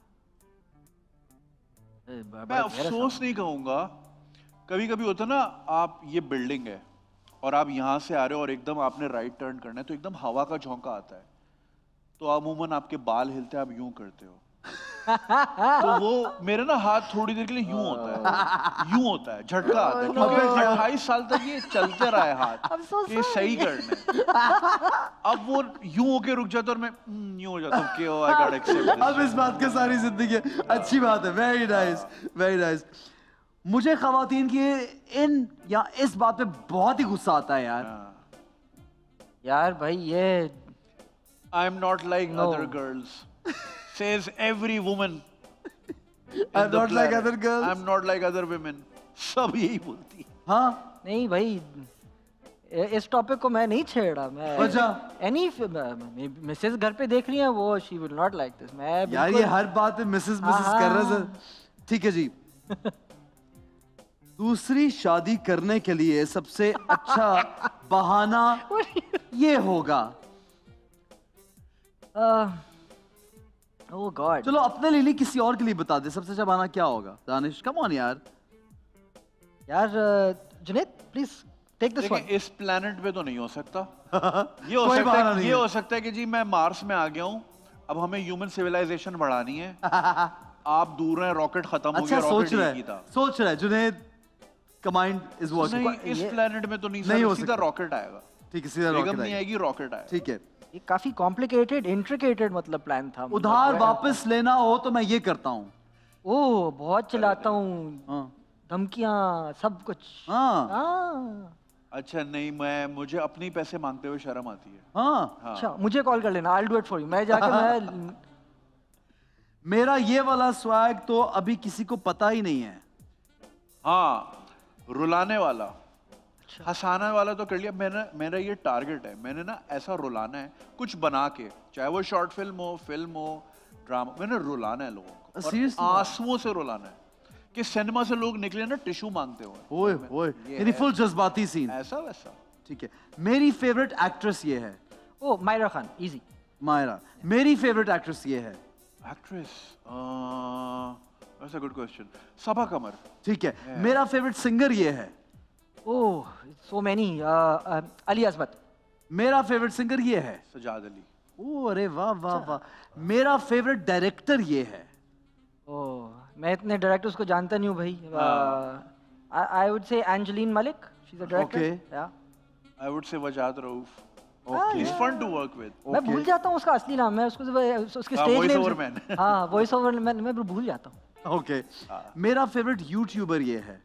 मैं अफसोस नहीं कहूंगा, कभी कभी होता ना, आप ये बिल्डिंग है और आप यहाँ से आ रहे हो और एकदम आपने राइट टर्न करना है, तो एकदम हवा का झोंका आता है, तो अमूमन आपके बाल हिलते हैं, आप यूं करते हो। तो वो मेरे ना हाथ थोड़ी देर के लिए यूं होता है, यूं होता है, झटका आता है, क्योंकि 28 साल तक ये चलते रहा है हाथ I'm so कि सही करना है। अब वो यूं होके रुक जाता है और मैं यूं हो जाता हूँ कि ओ आई गॉट एक्सेप्ट। अब इस बात का सारी जिंदगी अच्छी बात है। Very nice, very nice. मुझे खवातीन की इन या इस बात पे बहुत ही गुस्सा आता है यार। यार भाई ये I am not like No. other girls, says every woman. in I'm the not like planet. other girls. I'm not like other women. सब यही बोलती है। हाँ, नहीं भाई, इस टॉपिक को मैं नहीं छेड़ा। मैं अच्छा। एनी मिसेस घर पे देख रही हैं, वो she will not like this. मैं यार बिल्कुल- ये हर बात पे मिसेस मिसेस हाँ, कर रहे हाँ। हैं। ठीक है जी। दूसरी शादी करने के लिए सबसे अच्छा बहाना ये होगा। ओह गॉड, चलो अपने लिए नहीं, किसी और के लिए बता दे सबसे अच्छा बहाना क्या होगा। दानिश कम ऑन यार। यार Junaid please take this one. देखिए, इस प्लेनेट पे तो नहीं हो सकता। ये हो कोई सकता बहाना है, नहीं ये है। हो सकता है कि जी मैं मार्स में आ गया हूँ, अब हमें ह्यूमन सिविलाइजेशन बढ़ानी है, आप दूर हैं, रॉकेट खत्म हो अच्छा गया, सोच रॉकेट रहा एक ही है, था। सोच रहा है जुनैद का माइंड इज वर्किंग। नहीं, इस प्लेनेट में तो नहीं, नहीं हो सर, सीधा सकता। रॉकेट आएगा। ठीक है, सीधा बेगम रॉकेट नहीं आएगा। आएगी, रॉकेट आएगा। ठीक है, ये काफी कॉम्प्लिकेटेड इंट्रिकेटेड मतलब प्लान था। मतलब उधार वापस लेना हो तो मैं ये करता हूँ। ओह बहुत चलाता हूँ, हाँ धमकियाँ सब कुछ। हाँ हाँ अच्छा नहीं, मुझे अपने ही पैसे मांगते हुए शर्म आती है। हाँ। हाँ। अच्छा, मुझे कॉल कर लेना, I do it for you. मैं जाके मैं मेरा ये वाला स्वैग तो अभी किसी को पता ही नहीं है। हाँ, रुलाने वाला, हंसाने वाला तो कर लिया। मेरा ये टारगेट है, मैंने ना ऐसा रुलाना है कुछ बना के, चाहे वो शॉर्ट फिल्म हो, ड्रामा, मैंने रुलाना है लोगों को, और Seriously? आंसुओं से रुलाना है कि सिनेमा से लोग निकले ना टिश्यू मांगते हुए। ओए ओए, ये यानी है। फुल जज्बाती सीन। ऐसा वैसा। ठीक है, मेरी फेवरेट एक्ट्रेस ये है ओ मायरा खान, इजी। मायरा। मेरी फेवरेट एक्ट्रेस ये है। Actress, that's a good question. Saba Qamar. ठीक है, मेरा फेवरेट सिंगर ये है। ओह सो मेनी, अली असमत। मेरा फेवरेट सिंगर ये है। सजाद अली। ओ अरे वाह वाह वाह। मेरा फेवरेट डायरेक्टर ये है। ओह मैं इतने डायरेक्टर्स को जानता नहीं हूँ भाई। I would say Angeline Malik, she is a director. Okay. या आई वुड से वजाद Rauf. Okay. He's fun to work with. मैं भूल जाता हूँ उसका असली नाम, मैं उसको उसके हाँ, stage voice name over man. हाँ। वॉइस ओवर मैन मैं भूल जाता हूँ। ओके, मेरा फेवरेट यूट्यूबर ये है।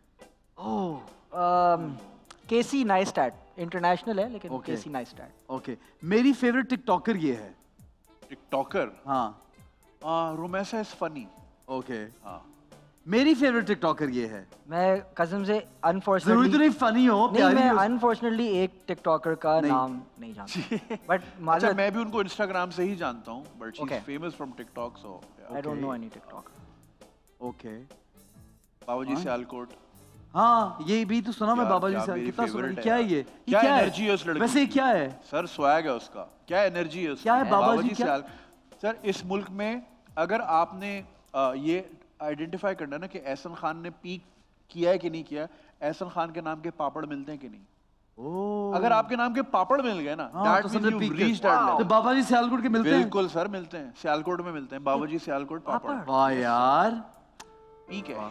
ओह केसी नाइस्टैट, इंटरनेशनल है लेकिन Okay. Casey Neistat. ओके, मेरी फेवरेट टिकटॉकर ये है। टिकटॉकर, हाँ रोमेसा इज फनी। ओके, हाँ, मेरी फेवरेट टिकटॉकर ये है। मैं कसम से जरूरी तो अनफॉर्चुनेटली नहीं फनी हो, नहीं, प्यारी मैं हो। अनफॉर्चुनेटली एक टिकटॉकर का नहीं। नाम नहीं जानता, बट अच्छा माजरत मैं भी उनको इंस्टाग्राम से ही जानता हूँ, but she Okay. Is famous from TikTok, so I don't know any TikToker. Okay, बाबूजी सियालकोट। हाँ ये भी तो सुना मैं यार, बाबा जी क्या से। मेरी कितना सुना, favorite है क्या है यार। ये क्या क्या energy है उस लड़की वैसे ये की? क्या है? सर स्वैग है उसका, क्या एनर्जी है उसकी। क्या है बाबा जी, क्या? सर इस मुल्क में अगर आपने ये आइडेंटिफाई करना है ना कि एहसन खान ने पीक किया है कि नहीं किया। एहसन खान के नाम के पापड़ मिलते हैं कि नहीं? ओह अगर आपके नाम के पापड़ मिल गए ना, हाँ, that तो means समझे you've peak reached है। that level। तो बाबा जी सियालकोट के मिलते हैं? बिल्कुल सर, मिलते हैं, सियालकोट में मिलते हैं, बाबा जी सियालकोट पापड़। वाह यार, पीक है।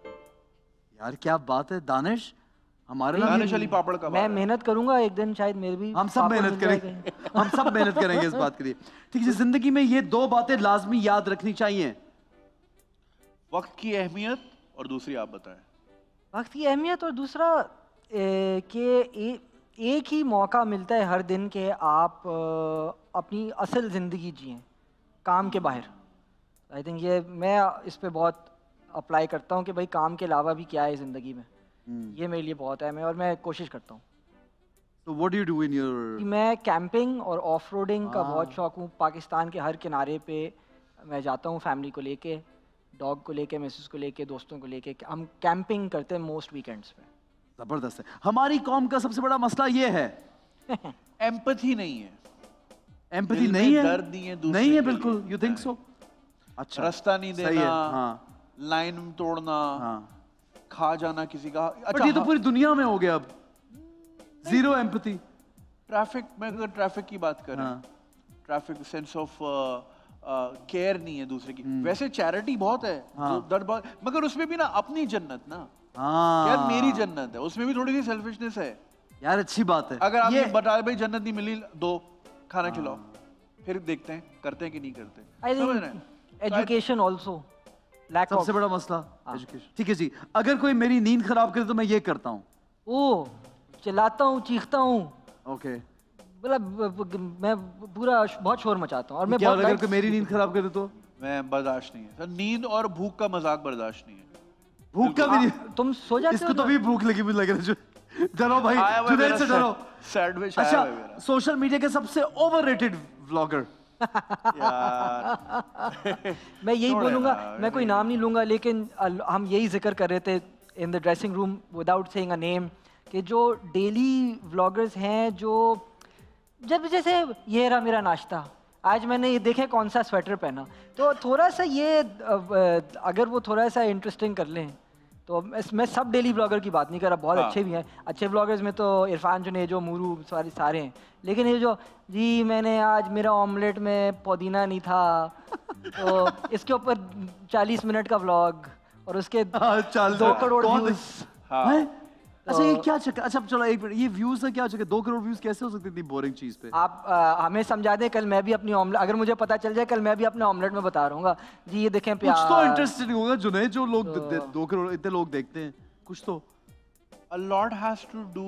यार क्या बात है दानिश, हमारे लिए दानिश अली पापड़ का मैं मेहनत करूंगा, एक दिन शायद मेरे भी हम सब पापड़ मेहनत मिल करेंगे जाएगा। हम सब मेहनत करेंगे इस बात के लिए। ठीक है, जिंदगी में ये दो बातें लाजमी याद रखनी चाहिए। वक्त की अहमियत और दूसरी आप बताएं। वक्त की अहमियत और दूसरा कि एक ही मौका मिलता है हर दिन के आप अपनी असल ज़िंदगी जिएं, काम के बाहर। आई थिंक ये मैं इस पे बहुत अप्लाई करता हूँ कि भाई काम के अलावा भी क्या है ज़िंदगी में। ये मेरे लिए बहुत है, और मैं कोशिश करता हूँ। So what do you do in कि your मैं कैंपिंग और ऑफ रोडिंग का बहुत शौक हूँ। पाकिस्तान के हर किनारे पे मैं जाता हूँ फैमिली को लेके, डॉग को लेके, मिसेस को लेके, दोस्तों को लेके। हम कैंपिंग करते हैं मोस्ट वीकेंड्स पे। जबरदस्त है। हमारी कौम का सबसे बड़ा मसला ये है, एम्पैथी नहीं है, एम्पैथी दिल में नहीं है, दर्द नहीं है दूसरे नहीं है के बिल्कुल। लिए। You think so? अच्छा, रास्ता नहीं सही है, देना, हाँ लाइन तोड़ना, हाँ। खा जाना किसी का। बट अच्छा ये तो पूरी दुनिया में हो गया अब, जीरो एम्पैथी। ट्रैफिक में अगर ट्रैफिक की बात करें, हाँ। ट्रैफिक सेंस ऑफ केयर नहीं है दूसरे की। वैसे चैरिटी बहुत है, हाँ। दर्द बहुत, मगर उसमें भी ना अपनी जन्नत ना, हाँ यार मेरी जन्नत है, उसमें भी थोड़ी सी सेल्फिशनेस है। यार अच्छी बात है। अगर आप ये ये बता भाई जन्नत नहीं मिली, दो खाना खिलाओ, फिर देखते हैं करते हैं कि नहीं करते। आई समझ रहे थिंक हैं? एजुकेशन ऑल्सो लैक सबसे ऑफ। बड़ा मसला एजुकेशन। ठीक है जी, अगर कोई मेरी नींद खराब करे तो मैं ये करता हूँ। ओ चिल्लाता हूँ, चीखता हूँ, ओके, मतलब मैं पूरा बहुत शोर मचाता हूँ। और मैं क्या बहुत अगर कोई मेरी नींद खराब करे तो? मैं बर्दाश्त नहीं है सर, नींद और भूख का मजाक बर्दाश्त नहीं है। भूख का भी नहीं। तुम सो जाते इसको हो तो भी भूख लगी मुझे लग रहा है। डरो भाई, आया हुआ है जुनैद मेरा से डरो। सैंडविच आया हुआ है अच्छा, मेरा। सोशल मीडिया के सबसे ओवररेटेड व्लॉगर? यार मैं यही छोड़ो बोलूंगा, यार, मैं कोई नाम नहीं लूंगा, लेकिन हम यही जिक्र कर रहे थे in the dressing room without saying a name, कि जो डेली व्लॉगर्स हैं, जो जब जैसे ये रहा मेरा नाश्ता, आज मैंने ये देखे कौन सा स्वेटर पहना, तो थोड़ा सा ये अगर वो थोड़ा सा इंटरेस्टिंग कर लें तो मैं सब डेली ब्लॉगर की बात नहीं कर रहा, बहुत हाँ। अच्छे भी हैं। अच्छे ब्लॉगर्स में तो इरफान जुनेजो, मूरू, सारे हैं, लेकिन ये जो जी मैंने आज मेरा ऑमलेट में पुदीना नहीं था, तो इसके ऊपर 40 मिनट का व्लॉग और उसके 2 करोड़ कौन- व्यूज। हाँ। हैं? अच्छा ये क्या चक्कर? अच्छा चलो एक मिनट, ये व्यूज है क्या चक्कर? 2 करोड़ व्यूज कैसे हो सकते इतनी बोरिंग चीज पे? आप हमें समझा दें, कल मैं भी अपनी ऑमलेट, अगर मुझे पता चल जाए, कल मैं भी अपने ऑमलेट में बता रहूंगा जी ये देखें कुछ प्याज। तो इंटरेस्टिंग होगा जुनैद, जो लोग तो- 2 करोड़ इतने लोग देखते हैं, कुछ तो। A lot has to do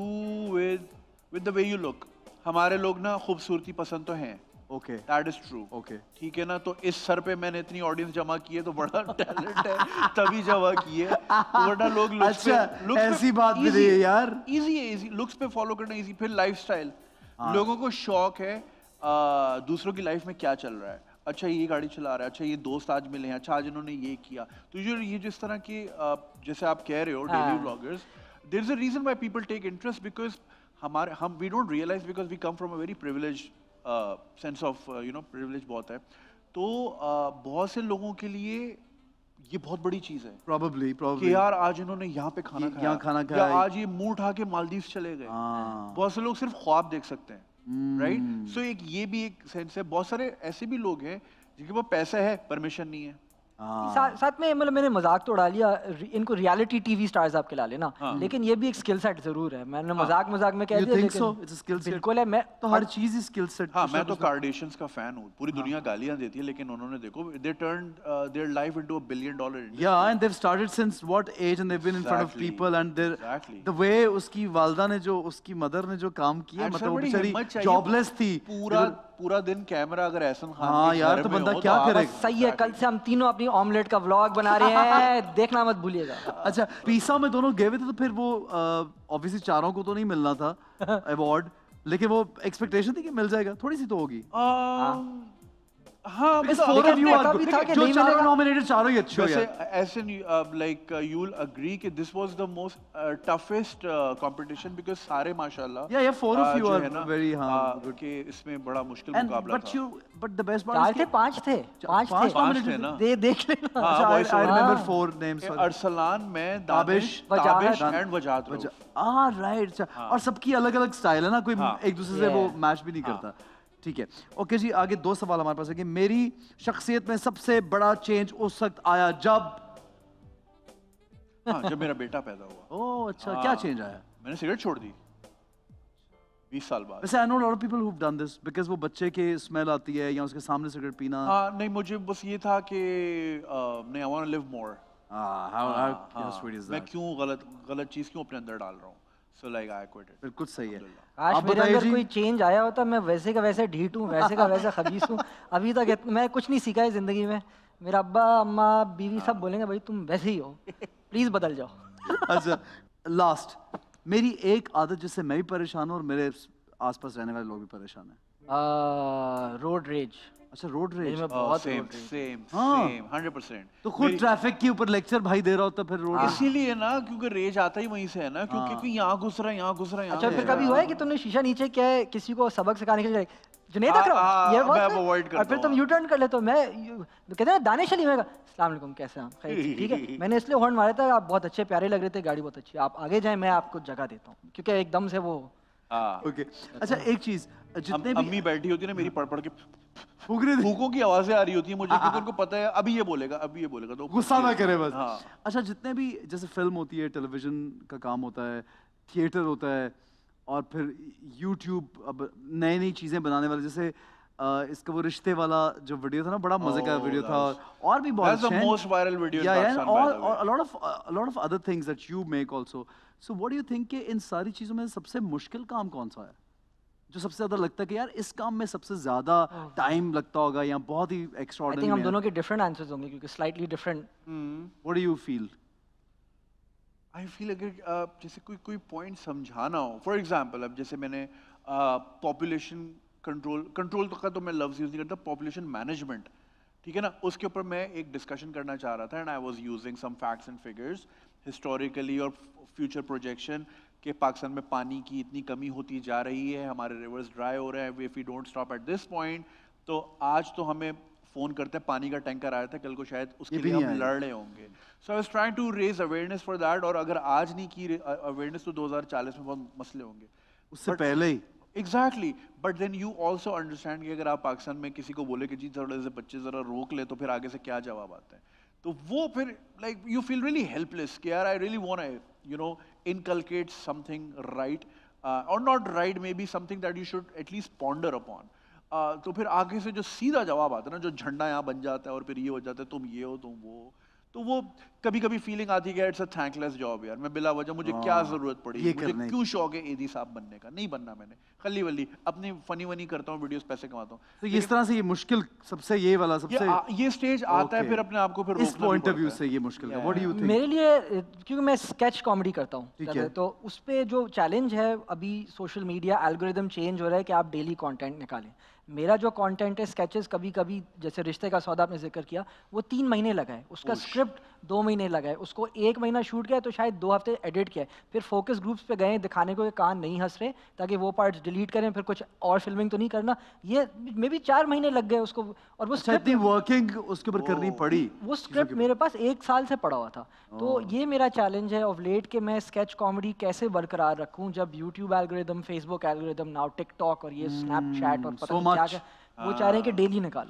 with the way you look। हमारे लोग ना खूबसूरती पसंद तो हैं, okay that is true। Okay, ठीक है ना, तो इस सर पे मैंने इतनी ऑडियंस जमा की है तो बड़ा टैलेंट है, तभी जमा की है। तो वरना लोग looks अच्छा, looks ऐसी बात भी नहीं है यार। इजी है, इजी लुक्स पे फॉलो करना इजी। फिर लाइफस्टाइल, लोगों को शौक है दूसरों की लाइफ में क्या चल रहा है। अच्छा ये गाड़ी चला रहा है, अच्छा ये दोस्त आज मिले हैं, अच्छा आज इन्होंने ये किया। तो ये जिस तरह की जैसे आप कह रहे हो डेली हाँ। Vloggers, there is a reason why people take interest, because हम we don't realise, because we come from a very privilege sense of privilege बहुत है। तो बहुत से लोगों के लिए ये बहुत बड़ी चीज है प्रोबेबली कि यार आज इन्होंने यहाँ पे खाना खाया, यहाँ खाना या खाया। आज ये मुंह उठा के मालदीव चले गए। हाँ। बहुत से लोग सिर्फ ख्वाब देख सकते हैं, राइट? सो एक ये भी एक सेंस है। बहुत सारे ऐसे भी लोग हैं जिनके पास पैसा है, परमिशन नहीं है। साथ में मतलब मैंने मजाक तो उड़ा लिया, इनको रियलिटी टीवी स्टार्स आप खिला लेना, हाँ। लेकिन ये भी एक स्किल सेट जरूर है। मैंने मजाक में कह You दिया, think लेकिन so? It's a skill set? बिल्कुल है। मैं तो हर चीज ही स्किल सेट। हाँ, मैं तो कार्डेशियंस का फैन हूँ। पूरी दुनिया गालियां देती है, लेकिन उन्होंने देखो they turned their life into a $1 billion industry। Yeah, and they've started since what age, and they've been in front of Exactly. people, and they're Exactly. the way उसकी वालदा ने जो, उसकी मदर ने जो काम किया, And मतलब sir, वो बड़ी बेचारी हिम्मत चाहिए। जॉबलेस थी। पूरा दिन कैमरा अगर एहसन खान हाँ के यार, घर तो में बंदा हो, क्या आप- करेगा? सही है, कल से हम तीनों अपनी ऑमलेट का व्लॉग बना रहे हैं, देखना मत भूलिएगा। अच्छा, पीसा में दोनों गए हुए थे, तो फिर वो ऑब्वियसली चारों को तो नहीं मिलना था अवार्ड, लेकिन वो एक्सपेक्टेशन थी कि मिल जाएगा, थोड़ी सी तो होगी। हाँ Because मतलब four of you देखा are भी था कि जो नहीं चारों मिलेगा। nominated चारों ही अच्छे हो वैसे यार। ऐसे like you'll agree कि this was the most toughest competition because सारे माशाल्लाह Yeah, 4 of you जो are है ना very हाँ good. कि इसमें बड़ा मुश्किल And मुकाबला था। but the best part चार is थे, कि पांच थे, पांच पांच थे। nominated थे ना। देख लेना। हाँ, अच्छा, voice I over. remember हाँ। 4 names. sorry. अरसलान में ताबिश, दानिश, ताबिश वजाहत। And Wajahat Rauf. राइट अच्छा और सबकी अलग अलग स्टाइल है ना कोई हाँ। एक दूसरे से वो Yeah. मैच भी नहीं करता ठीक है ओके जी आगे 2 सवाल हमारे पास है कि मेरी शख्सियत में सबसे बड़ा चेंज उस वक्त आया जब हाँ, जब मेरा बेटा पैदा हुआ। ओह अच्छा हाँ। क्या चेंज आया मैंने सिगरेट छोड़ दी 20 साल बाद। वैसे I know lot of people who have done this because वो बच्चे के स्मेल आती है या उसके सामने सिगरेट पीना हाँ नहीं मुझे बस ये था कि नहीं I want to live more. How sweet is मैं दैट क्यों गलत चीज क्यों अपने अंदर डाल रहा हूँ so like I quit it. बिल्कुल सही है काश आप मेरे बताइए अंदर जी कोई चेंज आया होता मैं वैसे का वैसे ढीठ हूँ वैसे का वैसा खबीस हूँ अभी तक मैं कुछ नहीं सीखा है जिंदगी में मेरा अब्बा अम्मा बीवी सब बोलेंगे भाई तुम वैसे ही हो प्लीज बदल जाओ। अच्छा लास्ट मेरी एक आदत जिससे मैं भी परेशान हूँ और मेरे आसपास रहने वाले लोग भी परेशान हैं रोड रेज अच्छा रोड रेज में बहुत सेम road rage। सेम हाँ। सेम 100%। तो खुद ट्रैफिक के ऊपर लेक्चर भाई दे रहा होता फिर रोड इसीलिए ना क्योंकि रेज आता ही वहीं से है ना क्योंकि यहाँ घुस रहा है यहाँ घुस रहा है यहाँ अच्छा घुस फिर रहा है। कभी हुआ है कि तुमने शीशा नीचे किया है किसी को सबक सिखाने के लिए जुनेद अकरम ये मैं बहुत avoid और करता फिर तुम हूँ। यू टर्न कर लेते हो मैं कहते हैं ना दानिश अली मैं अस्सलाम वालेकुम कैसे हैं आप खैर ठीक है मैंने इसलिए हॉर्न मारा था आप बहुत अच्छे प्यारे लग रहे थे गाड़ी बहुत अच्छी है आप आगे जाएं मैं आपको जगह देता हूँ क्योंकि एकदम से वो हाँ। ओके अच्छा एक चीज जितने भी अम्मी बैठी होती है ना मेरी पढ़ पढ़ के फूक रहे थे फूकों की आवाजें आ रही होती है मुझे क्योंकि उनको पता है अभी ये बोलेगा तो गुस्सा ना करे बस हाँ। अच्छा जितने भी जैसे फिल्म होती है टेलीविजन का काम होता है थिएटर होता है और फिर यूट्यूब अब नई नई चीजें बनाने वाले जैसे इसका वो रिश्ते वाला जो वीडियो था ना बड़ा मजे का वीडियो था और भी बहुत That's the most viral video in yeah, Pakistan, by the way. और a lot of other things that you make also so what do you think कि इन सारी चीजों में सबसे मुश्किल काम कौन सा है जो सबसे ज्यादा लगता है कि यार इस काम में सबसे ज्यादा टाइम लगता होगा या बहुत ही आई थिंक हम एक्स्ट्राऑर्डिनरी दोनों के डिफरेंट आंसर्स होंगे क्योंकि slightly different what do you feel I feel अगर जैसे कोई पॉइंट समझाना हो फॉर एग्जांपल अब जैसे मैंने पॉपुलेशन कंट्रोल का तो मैं लफ्ज यूज नहीं करता पॉपुलेशन मैनेजमेंट ठीक है ना उसके ऊपर मैं एक डिस्कशन करना चाह रहा था and I was using some facts and figures historically और फ्यूचर प्रोजेक्शन कि पाकिस्तान में पानी की इतनी कमी होती जा रही है हमारे रिवर्स ड्राई हो रहे हैं if we don't stop at this point तो आज तो हमें फोन करते हैं पानी का टैंकर आया था कल को शायद उसके ये भी लिए नहीं हम आएगा। लड़ रहे होंगे so I was trying to raise awareness for that और अगर आज नहीं की अवेयरनेस तो 2040 में बहुत मसले होंगे उससे But- पहले ही exactly but then you also understand कि अगर आप पाकिस्तान में किसी को बोले कि जी थोड़े से बच्चे जरा रोक ले तो फिर आगे से क्या जवाब आता है तो वो फिर like you feel really helpless कि यार I really want you know inculcate something right और not right may be something that you should at least ponder upon तो फिर आगे से जो सीधा जवाब आता है ना जो झंडा यहाँ बन जाता है और फिर ये हो जाता है तुम ये हो तुम वो तो वो कभी कभी फीलिंग आती है कि इट्स अ थैंकलेस जॉब यार मैं बिला वजह मुझे क्या जरूरत पड़ी ये मुझे करने की। क्यों शौक है एदी साहब बनने का नहीं बनना मैंने खली वली अपनी फनी वनी करता हूँ वीडियोस पैसे कमाता हूँ तो इस तरह से ये मुश्किल सबसे ये वाला सबसे ये स्टेज आता है Okay. फिर अपने आप को फिर इस रोकना भी पॉइंट ऑफ व्यू पड़ता से है। ये मुश्किल है व्हाट डू यू थिंक मेरे लिए क्योंकि मैं स्केच कॉमेडी करता हूँ ठीक ज़्यादा, है। तो उस पे जो चैलेंज है अभी सोशल मीडिया एल्गोरिदम चेंज हो रहा है कि आप डेली कंटेंट निकालें मेरा जो कंटेंट है स्केचेस कभी कभी जैसे रिश्ते का सौदा आपने जिक्र किया वो 3 महीने लगा है उसका स्क्रिप्ट 2 महीने लगा है उसको 1 महीना शूट किया तो शायद 2 हफ्ते एडिट किया है फिर फोकस ग्रुप्स पे गए दिखाने को ये कान नहीं हंस रहे ताकि वो पार्ट्स डिलीट करें फिर कुछ और फिल्मिंग तो नहीं करना ये मे बी 4 महीने लग गए उसको और वो अच्छा स्क्रिप्ट इतनी वर्किंग उसके ऊपर करनी पड़ी वो स्क्रिप्ट मेरे पास 1 साल से पड़ा हुआ था तो ये मेरा चैलेंज है ऑफ लेट कि मैं स्केच कॉमेडी कैसे बरकरार रखूं जब YouTube algorithm Facebook algorithm now TikTok और ये स्नैपचैट और पता so नहीं क्या much. क्या वो चाह रहे हैं कि डेली निकालो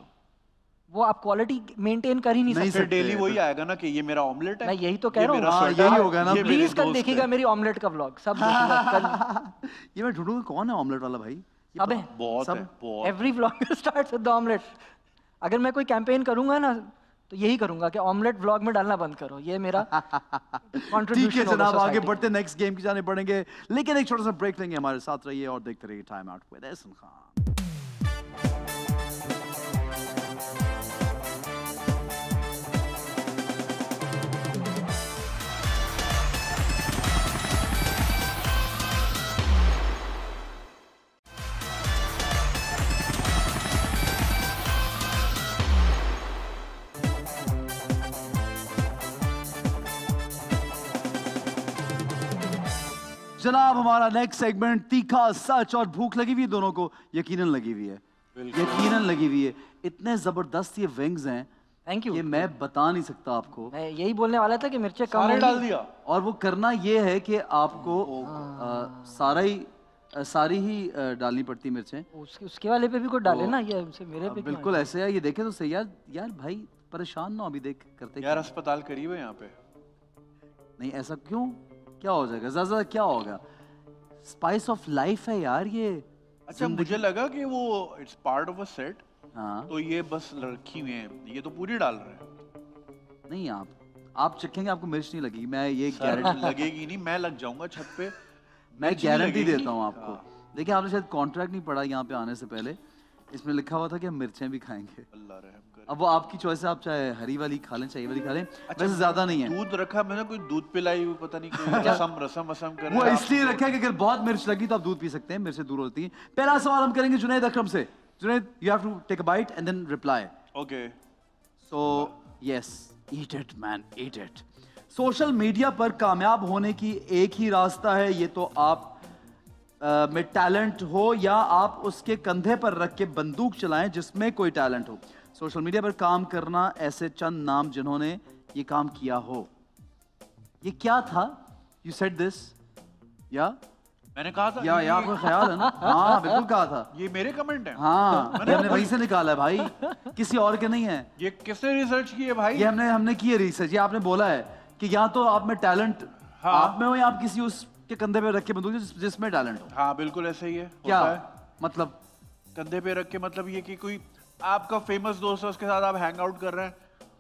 वो आप क्वालिटी मेंटेन कर ही नहीं नहीं सकते फिर सकते डेली हैं, वही आएगा ना कि ये मेरा ऑमलेट है मैं यही तो कह ये रहा हूँ मेरा हाँ, स्वेटर यही है, होगा ना। ये मेरे प्लीज कल दोस्त देखिएगा हैं। मेरी ऑमलेट का व्लॉग सब देखिएगा कल ये मैं ढूंढूंगा कौन है ऑमलेट वाला भाई ये अबे बहुत सब- है बहुत every vlog starts with the omelette अगर मैं कोई कैंपेन करूंगा ना तो यही करूंगा कि ऑमलेट व्लॉग में डालना बंद करो ये मेरा ठीक कंट्रीब्यूशन है जनाब आगे बढ़ते नेक्स्ट गेम की जाने पड़ेंगे लेकिन एक छोटा सा ब्रेक लेंगे हमारे साथ रहिए और देखते रहिए time out with Ehsan Khan जनाब हमारा नेक्स्ट सेगमेंट तीखा सच और भूख लगी हुई है दोनों को यकीनन लगी हुई है यकीनन लगी हुई है इतने जबरदस्त ये विंग्स हैं थैंक यू कि मैं बता नहीं सकता आपको मैं यही बोलने वाला था कि मिर्चें कम सारे होंगी। डाल दिया और वो करना ये है कि आपको सारी ही डालनी पड़ती मिर्चें उसके वाले पे भी कुछ डाले ना ये उनसे मेरे पे क्यों बिल्कुल ऐसे है ये देखे तो सही यार यार भाई परेशान ना हो अभी देख करते यार अस्पताल करीब है यहाँ पे नहीं ऐसा क्यों क्या हो जाएगा ज्यादा क्या होगा स्पाइस ऑफ लाइफ है यार ये अच्छा मुझे लगा कि वो it's part of a set हाँ तो ये बस रखी हुई है ये तो पूरी डाल रहे हैं नहीं आप चखेंगे आपको मिर्च नहीं लगेगी मैं ये सर, गारंटी लगेगी नहीं मैं लग जाऊंगा छत पे मैं मिर्च नहीं गारंटी लगेगी। देता हूँ आपको देखिए आपने शायद कॉन्ट्रैक्ट नहीं पढ़ा यहाँ पे आने से पहले इसमें लिखा हुआ था कि हम मिर्चें भी खाएंगे अल्लाह रहम करे अब वो आपकी चॉइस है आप चाहे हरी वाली खा लें चाहे वाली खा लें वैसे ज्यादा नहीं है दूध रखा मैंने कोई दूध पिलाई हुई पता नहीं कोई रसम कर वो रहा है। इसलिए रखा है कि अगर बहुत मिर्च लगी तो आप दूध पी सकते हैं मिर्च से दूर होती है पहला सवाल हम करेंगे जुनैद अकरम से Junaid you have to take a bite and then reply okay so yes eat it man eat it social media पर कामयाब होने की एक ही रास्ता है ये तो आप में टैलेंट हो या आप उसके कंधे पर रख के बंदूक चलाएं जिसमें कोई टैलेंट हो सोशल मीडिया पर काम करना ऐसे चंद नाम जिन्होंने ये काम किया हो ये क्या था यू सेड दिस या मैंने कहा था या आपको ख्याल है ना हाँ बिल्कुल कहा था ये मेरे कमेंट है हाँ ये हमने वहीं से निकाला है भाई किसी और के नहीं है ये किसने रिसर्च की है भाई ये हमने की है रिसर्च ये आपने बोला है कि या तो आप में टैलेंट हाँ। आप में हो या आप किसी उसके कंधे पे रख के बंदूक जिसमें टैलेंट हो हाँ बिल्कुल ऐसे ही है क्या होता है। मतलब कंधे पे रख के मतलब ये कि कोई आपका फेमस दोस्त है उसके साथ आप हैंग आउट कर रहे हैं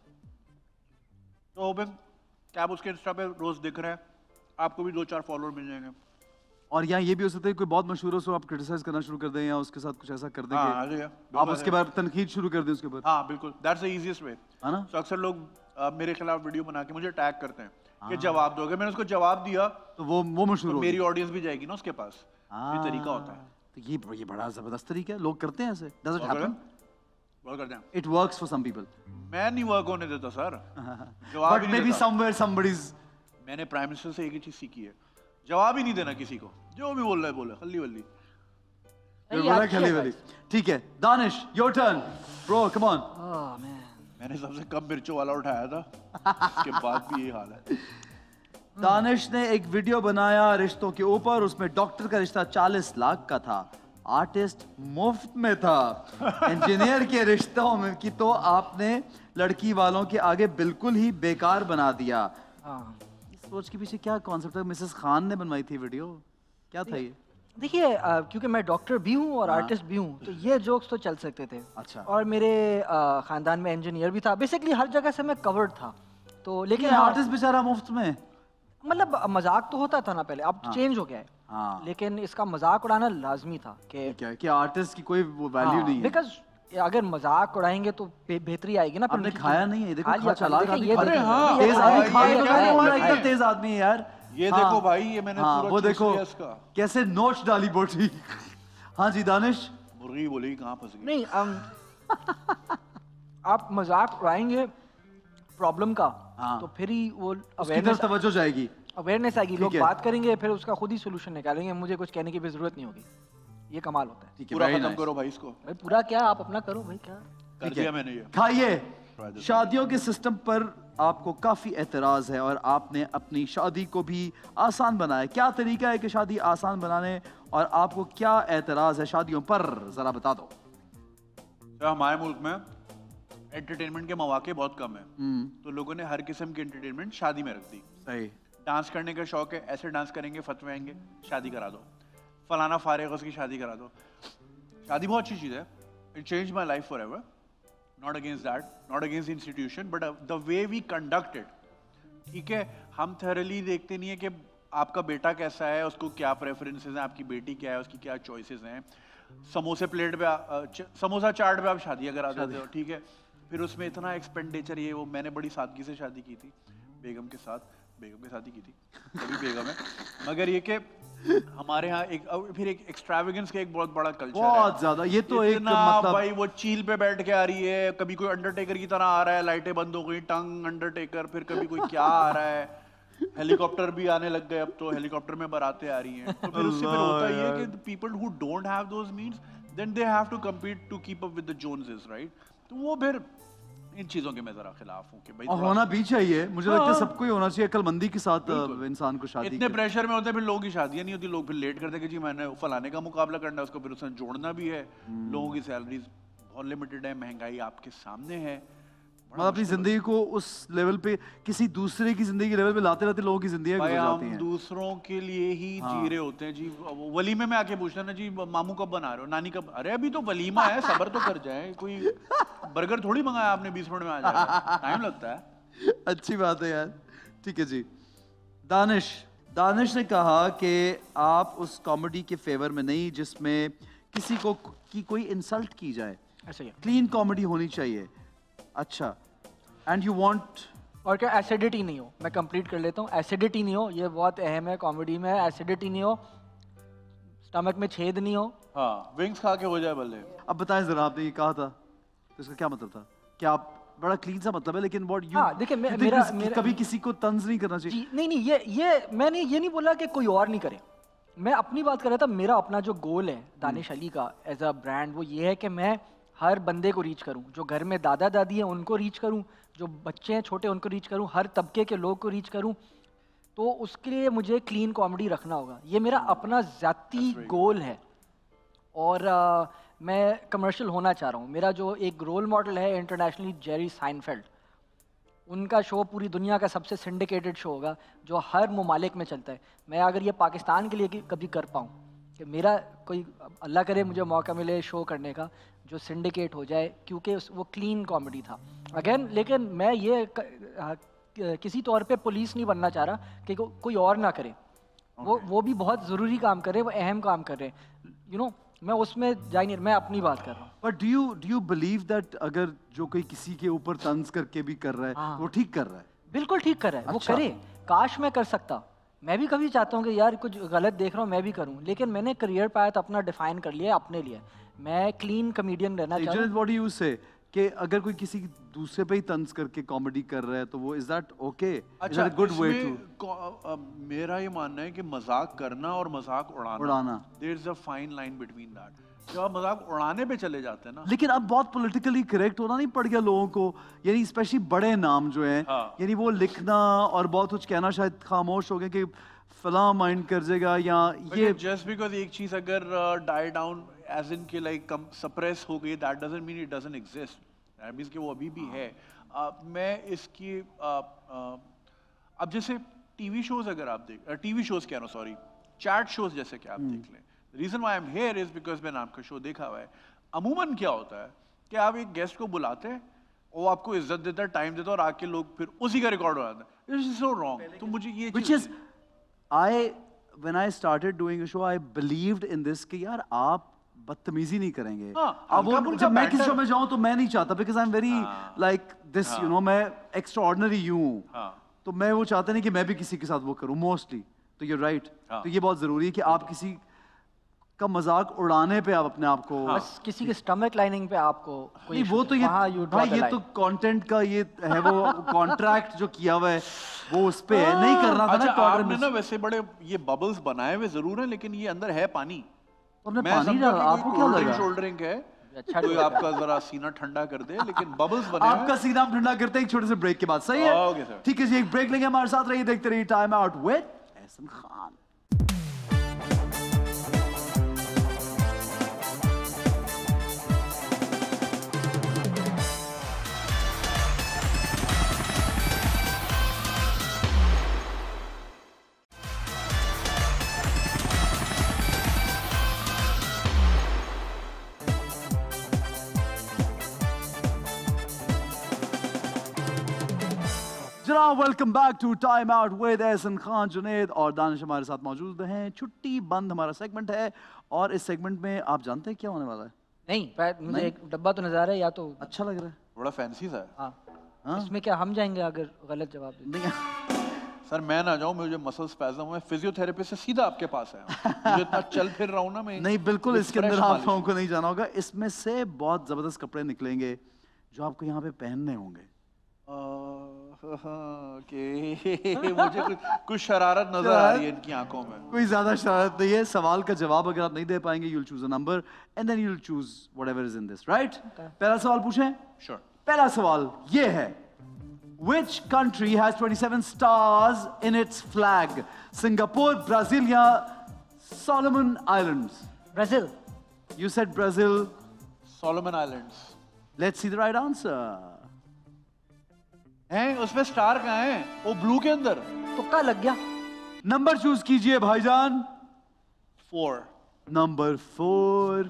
तो होपिंग क्या आप उसके इंस्टा पे रोज दिख रहे हैं आपको भी 2-4 फॉलोअर मिल जाएंगे और यहाँ ये भी हो सकता है कोई बहुत मशहूर हो सो आप क्रिटिसाइज करना शुरू कर दें या उसके साथ कुछ ऐसा कर दें हाँ कि आ जाइए आप उसके बाद तनकीद शुरू कर दें उसके ऊपर हाँ बिल्कुल दैट्स द इजीएस्ट वे है ना तो अक्सर लोग मेरे खिलाफ वीडियो बना के मुझे टैग करते हैं कि जवाब दो अगर मैंने उसको जवाब दिया तो वो मशहूर तो हो मेरी ऑडियंस भी जाएगी ना उसके पास ये तरीका होता है तो ये बड़ा जबरदस्त तरीका है लोग करते हैं ऐसे डज इट बहुत हैपन बहुत करते हैं it works for some people मैं नहीं वर्क होने देता सर जवाब बट ही मे नहीं बी देता समवेयर समबडीज मैंने प्राइम मिनिस्टर से एक ही चीज सीखी है जवाब ही नहीं देना किसी को जो भी बोल रहा है बोले खल्ली वल्ली बोला खली वाली ठीक है Danish your turn bro come on oh man मैंने सबसे कम मिर्चों वाला उठाया था उसके बाद भी ये हाल है दानिश ने एक वीडियो बनाया रिश्तों के ऊपर उसमें डॉक्टर का रिश्ता 40 लाख का था आर्टिस्ट मुफ्त में था इंजीनियर के रिश्तों में की तो आपने लड़की वालों के आगे बिल्कुल ही बेकार बना दिया हाँ इस सोच के पीछे क्या कॉन्सेप्ट है मिसेस खान ने बनवाई थी वीडियो क्या था ये देखिए क्योंकि मैं डॉक्टर भी हूँ और आर्टिस्ट भी हूँ तो ये जोक्स तो चल सकते थे अच्छा। और मेरे खानदान में इंजीनियर भी था बेसिकली हर जगह से मैं कवर्ड था तो लेकिन आर्टिस्ट बेचारा मुफ्त में मतलब मजाक तो होता था ना पहले अब चेंज हो गया है हाँ लेकिन इसका मजाक उड़ाना लाजमी था कि क्या कि आर्टिस्ट की कोई वैल्यू नहीं है बिकॉज अगर मजाक उड़ाएंगे तो बेहतरी आएगी ना फिर आपने उनकी खाया नहीं है देखो खा खा लिया चला देखिए, ये अरे देखिए, हाँ, ये तेज खाया, आदमी खाया, खाया खाया, वाला खाया, एकदम तेज आदमी है यार ये हाँ, देखो भाई ये मैंने हाँ पूरा वो चूस देखो लिया इसका कैसे नोच डाली बोटी हाँ जी दानिश मुर्गी बोलेगी कहाँ फंस गई नहीं आप मजाक उड़ाएंगे प्रॉब्लम का हाँ। तो फिर ही वो उसकी तरफ तवज्जो जाएगी अवेयरनेस आएगी लोग है। बात करेंगे फिर उसका खुद ही सोल्यूशन निकालेंगे मुझे कुछ कहने की भी जरूरत नहीं होगी ये कमाल होता है ठीक है पूरा very खत्म nice. करो भाई इसको भाई पूरा क्या आप अपना करो भाई क्या कर दिया मैंने ये खाइए शादियों के सिस्टम पर आपको काफी एतराज है और आपने अपनी शादी को भी आसान बनाया क्या तरीका है कि शादी आसान बनाने और आपको क्या एतराज है शादियों पर जरा बता दो तो हमारे मुल्क में एंटरटेनमेंट के मौके बहुत कम है तो लोगों ने हर किस्म की एंटरटेनमेंट शादी में रख दी सही डांस करने का शौक है ऐसे डांस करेंगे फतवे आएंगे शादी करा दो फलाना फारिग उसकी शादी करा दो शादी बहुत अच्छी चीज़ है it change my life forever not against that not against institution but the way we conduct it ठीक है हम थरली देखते नहीं है कि आपका बेटा कैसा है उसको क्या प्रेफरेंसेस हैं आपकी बेटी क्या है उसकी क्या चॉइसेस हैं समोसे प्लेट पे समोसा चाट पे आप शादियाँ करा देते हो ठीक है फिर उसमें इतना एक्सपेंडिचर ये वो मैंने बड़ी सादगी से शादी की थी बेगम के साथ ही की थी अभी बेगम है मगर ये कि हमारे यहाँ एक फिर एक एक्सट्रावेगेंस का एक बहुत बड़ा कल्चर है बहुत ज्यादा ये तो एक इतना मतलब भाई वो चील पे बैठ के आ रही है कभी कोई अंडरटेकर की तरह आ रहा है लाइटें बंद हो गई टंग अंडरटेकर फिर कभी कोई क्या आ रहा है हेलीकॉप्टर भी आने लग गए, अब तो हेलीकॉप्टर में बारातें आ रही हैं, तो फिर उससे फिर होता ही है कि people who don't have those means then they have to compete to keep up with the Joneses, right? तो वो फिर इन चीजों के मैं जरा खिलाफ हूँ कि भाई और थोड़ा होना भी चाहिए, मुझे लगता है हाँ। सबको ही होना चाहिए अक्लमंदी के साथ इंसान को शादी इतने प्रेशर में होते हैं, फिर लोगों की शादियां नहीं होती, लोग फिर लेट करते हैं कि जी मैंने फलाने का मुकाबला करना है, उसको फिर उसमें जोड़ना भी है। लोगों की सैलरीज बहुत लिमिटेड है, महंगाई आपके सामने है। मतलब अपनी जिंदगी को उस लेवल पे, किसी दूसरे की जिंदगी के लेवल पे लाते लाते लोगों की जिंदगी भाई गुजर जाती हम हैं। दूसरों के लिए ही जी रहे होते हैं जी। वो वलीमे में आके पूछते हैं ना जी मामू कब बना रहे हो, नानी कब? अरे अभी तो वलीमा है, सब्र तो कर जाए, कोई बर्गर थोड़ी मंगाया आपने 20 मिनट में आ जाएगा, टाइम लगता है। अच्छी बात है यार। ठीक है जी। दानिश ने कहा कि आप उस कॉमेडी के फेवर में नहीं जिसमें किसी को की कोई इंसल्ट की जाए, ऐसा ही है। क्लीन कॉमेडी होनी चाहिए। अच्छा, एंड यू वांट और क्या एसिडिटी नहीं हो, मैं कंप्लीट कर लेता हूँ। एसिडिटी नहीं हो, ये बहुत अहम है कॉमेडी में। एसिडिटी नहीं हो, स्टमक में छेद नहीं हो। हाँ, विंग्स खा के हो जाए भले। अब बताएं जरा, आपने ये कहा था तो इसका क्या मतलब था? कि आप बड़ा क्लीन सा मतलब है, लेकिन व्हाट यू हाँ, देखिए, मेरा कभी किसी को तंज नहीं करना चाहिए। जी नहीं, ये मैंने ये नहीं बोला कि कोई और नहीं करे। मैं अपनी बात कर रहा था। मेरा अपना जो गोल है दानिश अली का एज अ ब्रांड, वो ये है कि मैं हर बंदे को रीच करूं। जो घर में दादा दादी हैं उनको रीच करूं, जो बच्चे हैं छोटे उनको रीच करूं, हर तबके के लोग को रीच करूं। तो उसके लिए मुझे क्लीन कॉमेडी रखना होगा। ये मेरा अपना ज़ाती गोल है। और मैं कमर्शियल होना चाह रहा हूँ। मेरा जो एक रोल मॉडल है इंटरनेशनली, जेरी साइनफेल्ड, उनका शो पूरी दुनिया का सबसे सिंडिकेटेड शो होगा जो हर ममालिक में चलता है। मैं अगर ये पाकिस्तान के लिए कभी कर पाऊँ कि मेरा कोई, अल्लाह करे मुझे मौका मिले शो करने का जो सिंडिकेट हो जाए, क्योंकि वो क्लीन कॉमेडी था अगेन। लेकिन मैं ये किसी तौर पे पुलिस नहीं बनना चाह रहा कि कोई और ना करे। वो भी बहुत ज़रूरी काम कर रहे हैं, वो अहम काम कर रहे हैं, यू नो। मैं उसमें जा नहीं, मैं अपनी बात कर रहा हूँ। But do you believe that अगर जो कोई किसी के ऊपर तंज करके भी कर रहा है, हाँ। वो ठीक कर रहा है? बिल्कुल ठीक कर रहा है। अच्छा। वो करे। काश मैं कर सकता। मैं भी कभी चाहता हूँ कि यार कुछ गलत देख रहा हूँ मैं भी करूँ, लेकिन मैंने करियर पाथ अपना डिफाइन कर लिया है अपने लिए। मैं क्लीन कमेडियन रहना चाहता हूँ। व्हाट डू यू से कि अगर कोई किसी दूसरे पे ही तंज करके कॉमेडी कर रहा है तो वो is that okay? Is that good way to? मेरा ये मानना है कि मजाक करना और मजाक उड़ाना, there is a fine line between that. जब आप मजाक उड़ाने पे चले जाते हैं ना, लेकिन अब बहुत पॉलिटिकली करेक्ट होना नहीं पड़ गया लोगों को, यानी स्पेशली बड़े नाम जो हैं, हाँ। यानी वो लिखना और बहुत कुछ कहना शायद खामोश हो गए कि फलां माइंड कर जाएगा या ये। जस्ट बिकॉज एक चीज अगर डाई डाउन एज इन के लाइक कम सप्रेस हो गई, that doesn't mean it doesn't exist. That means कि वो अभी भी है। मैं इसकी अब जैसे टीवी शोज अगर आप देख, टीवी शोज कह रहा हूँ, सॉरी, चैट शोज जैसे कि आप देख लें, reason why I am here is because मैंने आपका शो देखा हुआ है। अमूमन क्या होता है कि आप एक गेस्ट को बुलाते हैं, वो आपको इज्जत देता है, टाइम देता है, और आके लोग फिर उसी का रिकॉर्ड हो जाता है। This is so wrong. तो मुझे ये Which is, when I started doing a show, I believed in this कि यार आप बदतमीजी नहीं करेंगे। हाँ, अब वो हल्का-फुल्का जब मैं किसी banter- शो में जाऊँ तो मैं नहीं चाहता, because I'm very like this, you know, मैं extraordinary हूँ। हाँ। तो मैं वो चाहता नहीं कि मैं भी किसी के साथ वो करूँ मोस्टली। तो you're right। हाँ। तो ये बहुत जरूरी है कि आप किसी का मजाक उड़ाने पे आप अपने आप को, बस किसी के स्टमक लाइनिंग पे आपको कोई नहीं वो तो ये वहाँ you draw भाई the ये line। तो कंटेंट का ये है, वो कॉन्ट्रैक्ट जो किया हुआ है वो उस पे है, नहीं करना था अच्छा, ना आपने quadrant ना में। वैसे बड़े ये बबल्स बनाए हुए जरूर हैं, लेकिन ये अंदर है पानी। हमने मैं पानी समझा डाला, कि आपको क्या कोई लगा? कोल्ड ड्रिंक है, अच्छा कोई आपका जरा सीना ठंडा कर दे, लेकिन बबल्स बने आपका हैं। सीना हम ठंडा करते हैं एक छोटे से ब्रेक के बाद, सही है? Okay sir. ठीक है जी, एक ब्रेक लेंगे, हमारे साथ रहिए, देखते रहिए time out with Ehsan Khan. जनाब, welcome back to time out with Ehsan Khan, Junaid और दानिश हमारे साथ मौजूद हैं। छुट्टी बंद हमारा सेगमेंट है, और इस सेगमेंट में आप जानते हैं क्या होने वाला है? नहीं, मुझे एक डब्बा तो नजर आ रहा है, या तो अच्छा लग रहा है? बड़ा फैंसी सा है। हाँ। हाँ? इसमें क्या हम जाएंगे अगर गलत जवाब दें? नहीं, सर मैं ना जाऊं, मुझे मसल स्पैज़म है, फिजियोथेरेपिस्ट से सीधा आपके पास है। मुझे इतना चल फिर रहा हूं ना मैं। नहीं बिल्कुल, ये इसके अंदर fresh आप मालिश। लोगों को नहीं जाना होगा। इसमें से बहुत जबरदस्त कपड़े निकलेंगे जो आपको यहाँ पे पहनने होंगे। ओके मुझे कुछ शरारत नजर आ रही है इनकी आंखों में। कोई ज्यादा शरारत नहीं है। सवाल का जवाब अगर आप नहीं दे पाएंगे, you'll choose a number and then you'll choose whatever is in this, right? पहला सवाल पूछें? Sure. पहला सवाल ये है, which country has 27 stars in its flag? Singapore, Brazil या Solomon Islands? Brazil. You said Brazil. Solomon Islands. Let's see the right answer. हैं उसमें स्टार कहाँ है? वो ब्लू के अंदर। तुक्का लग गया। नंबर चूज कीजिए भाईजान। 4। नंबर 4।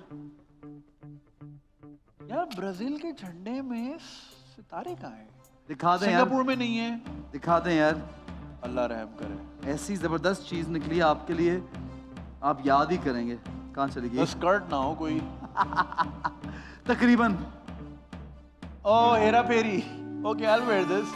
यार ब्राजील के झंडे में सितारे कहाँ हैं? दिखा दें यार। सिंगापुर में नहीं है। दिखा दें यार। अल्लाह रहम करे। ऐसी जबरदस्त चीज निकली आपके लिए, आप याद ही करेंगे। कहाँ चली गई? स्कर्ट ना हो कोई। तकरीबन। Oh, Hera Pheri. Okay, I'll wear this.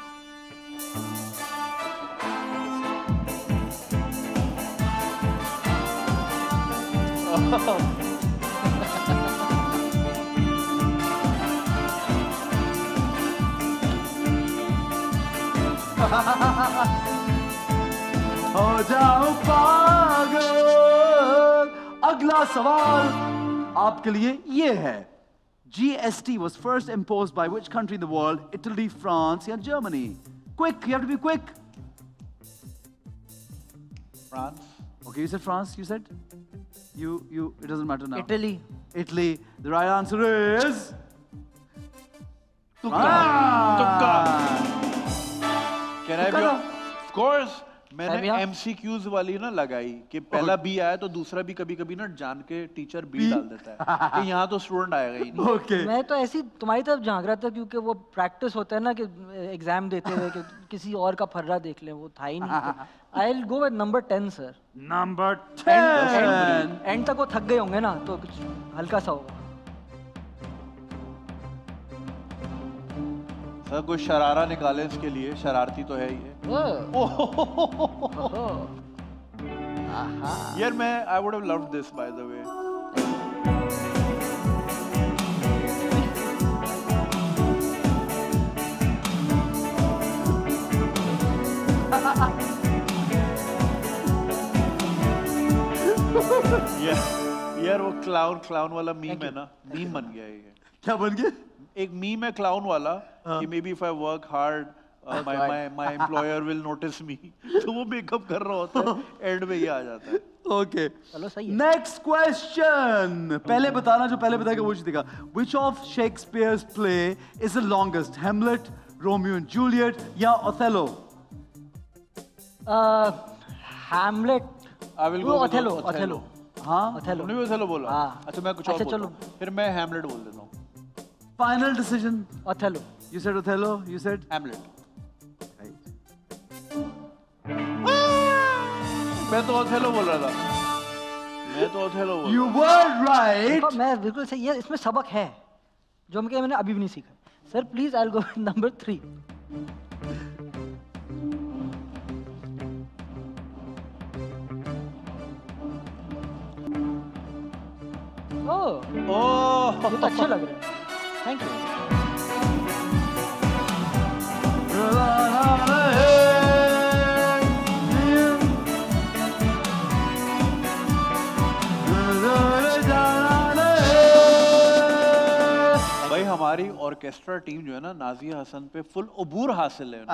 हो जाओ पागल। अगला सवाल आपके लिए ये है, GST was first imposed by which country in the world? Italy, France, or Germany? Quick, you have to be quick. France. Okay, you said France, you said? It doesn't matter now. Italy. Italy. The right answer is... तुक्का। तुक्का। Can I be? Of course. मैंने MCQs वाली ना लगाई कि पहला B आया तो दूसरा भी कभी-कभी ना जान के टीचर B डाल देता है कि यहाँ तो स्टूडेंट आएगा ही नहीं। Okay. मैं तो ऐसी तुम्हारी तरफ झांक रहा था क्योंकि वो प्रैक्टिस होता है ना कि एग्जाम देते हुए कि किसी और का फर्रा देख ले, वो था ही नहीं। I will go with number 10 sir. Number 10। End तक वो थक गए होंगे ना, तो कुछ हल्का सा होगा। सर कोई शरारा निकाले इसके लिए, शरारती तो है ही है। यार मैं I would have loved this by the way. यार वो क्लाउन वाला मीम है ना, मीम बन गया ये। क्या बन गया? एक मीम है क्लाउन वाला कि maybe if I work hard my employer will notice me, तो वो मेकअप कर रहा होता है, एंड में ये आ जाता है। ओके, चलो सही है। Next question. पहले बताना, जो पहले बताएगा वो जीतेगा। Which of Shakespeare's play is the longest? Hamlet, Romeo and Juliet या Othello? Hamlet. I will go with Othello. हाँ, ओथेलो। तुमने भी ओथेलो बोला? हाँ। अच्छा मैं कुछ और बोलता हूँ। फिर मैं हैमलेट बोल देता हूँ। Final decision. Othello. You said Othello, you said Hamlet. right. मैं तो ओथेलो बोल रहा था। मैं तो ओथेलो बोल You were right. मैं बिल्कुल सही है, इसमें सबक है जो मैंने अभी भी नहीं सीखा। Sir please I will go with number 3। Oh ये तो अच्छे लग रहे हैं, थैंक यू। भाई हमारी ऑर्केस्ट्रा टीम जो है ना, नाजिया हसन पे फुल अबूर हासिल है।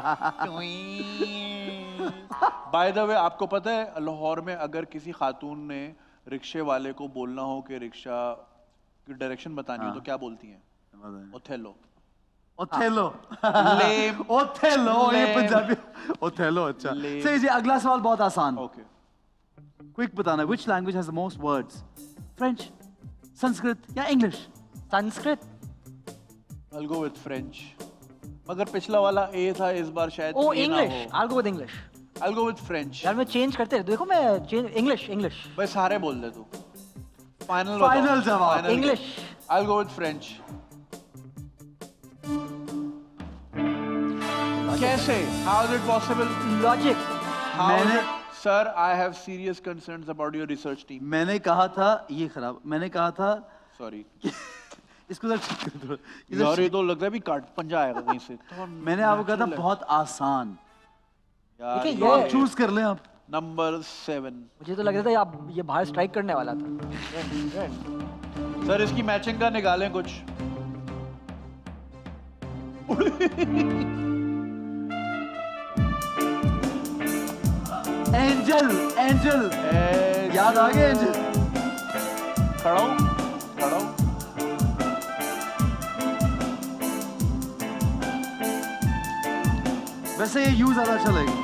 बाय द वे आपको पता है लाहौर में अगर किसी खातून ने रिक्शे वाले को बोलना हो कि रिक्शा की डायरेक्शन बतानी हो तो क्या बोलती हैं? ओथेलो। ओथेलो। लेम। ओथेलो, ये पंजाबी। ओथेलो, अच्छा। सही जी, अगला सवाल बहुत आसान। ओके। क्विक बताना, which language has the most words? French, Sanskrit या English? Sanskrit. I'll go with French. मगर पिछला वाला ए था, इस बार शायद ओ ए ना हो। English. I'll go with English। I'll go with French. यार मैं चेंज करते रह, देखो मैं चेंज इंग्लिश। भाई सारे बोल दे तू। फाइनल जवाब। English. I'll go with French. कैसे? How is it possible? Logic. How is मैंने- it? Sir, I have serious concerns about your research team. मैंने कहा था ये खराब, मैंने कहा था Sorry. इसको जरा ठीक कर दो। यार ये तो लगता है भी काट पंजा आएगा कहीं से। तो मैंने आपको कहा था बहुत आसान। यार देखिए, तो आप ये चूज कर लें आप। नंबर 7। मुझे तो लग रहा था आप ये बाहर स्ट्राइक करने वाला था। सर इसकी मैचिंग का निकालें कुछ। एंजल, एंजल, याद आ गया एंजल। खड़ा हूं, खड़ा हूं। वैसे ये यूज ज्यादा अच्छा लगेगा।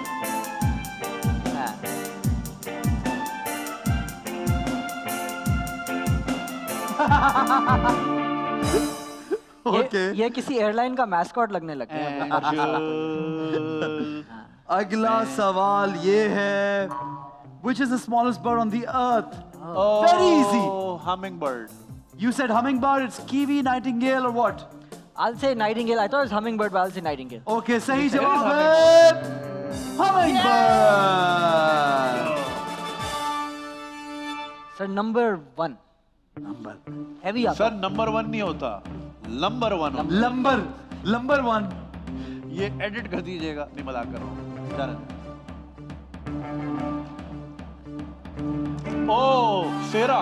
ओके। ये किसी एयरलाइन का मैस्कॉट लगने लग गया। अगला सवाल ये है, which is the smallest bird on the earth? Very easy. Hummingbird. You said hummingbird, it's kiwi, nightingale or what? I'll say nightingale. I thought it was hummingbird, but I'll say nightingale. Okay, सही You said जवाब it's है hummingbird. Sir, number 1. Number. Heavy आता sir number 1 नहीं होता, number 1 होता। Number 1. ये edit कर दीजिएगा। नहीं मजाक कर रहा हूँ। जाने दे। ओ सेरा।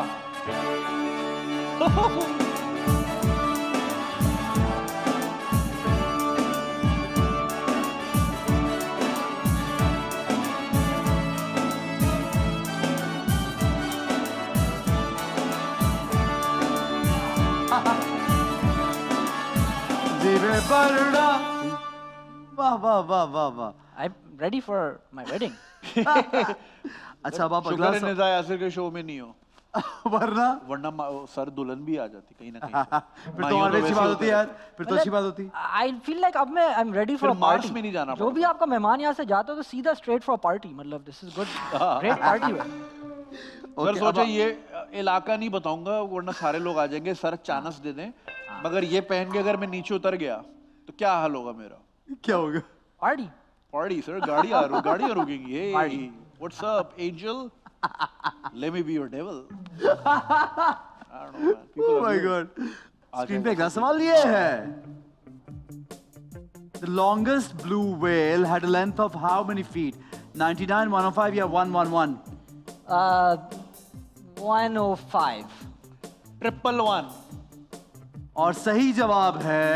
जीवे बरड़ा। वाह वाह वाह वाह वाह। I'm ready for my wedding. अच्छा अब आप शुक्र अगला है निजा यासिर के शो में नहीं हो, वरना वरना सर दुल्हन भी आ जाती कहीं ना कहीं। फिर तो और अच्छी बात होती है यार, फिर तो अच्छी बात होती। I feel like अब मैं I'm ready for फिर a मार्च party. में नहीं जाना जो भी आपका मेहमान यहाँ से जाता है तो सीधा straight for a party. मतलब this is good, great party wear. Sir सोचे ये इलाका नहीं बताऊंगा वरना सारे लोग आ जाएंगे। सर चांस दे दें, मगर ये पहन के अगर मैं नीचे उतर गया तो क्या हाल होगा मेरा? क्या होगा? Party. पार्टी सर, गाड़ियां रुकेंगी। Hey what's up angel, let me be your devil. I don't know man, Oh my God. Screen पे अगला सवाल ये है, The longest blue whale had a length of how many feet? 99, 105 या 111? 105. 111। और सही जवाब है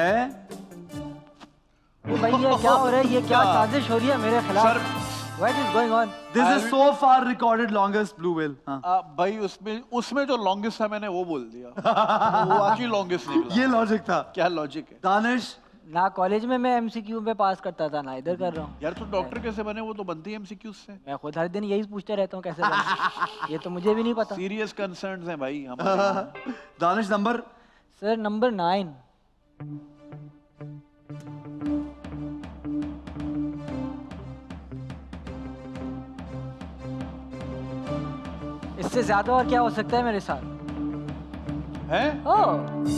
भाई ये क्या हो रहा है? ये क्या साजिश हो रही है मेरे खिलाफ? Sir What is going on? This is so far recorded longest blue whale. हाँ। भाई उसमें जो लॉन्गेस्ट था मैंने वो बोल दिया। वो वाकई लॉन्गेस्ट निकला। ये लॉजिक था। क्या लॉजिक है? दानिश, ना कॉलेज में मैं एमसीक्यू पे पास करता था, ना इधर कर रहा हूँ। यार तो डॉक्टर कैसे बने? वो तो बनती है एमसीक्यू से। मैं खुद हर दिन यही पूछते रहता हूँ कैसे बने। ये तो मुझे भी नहीं पता। सीरियस कंसर्न्स हैं भाई हमारे। Danish number sir number 9. इससे ज्यादा और क्या हो सकता है मेरे साथ? हैं? ओह,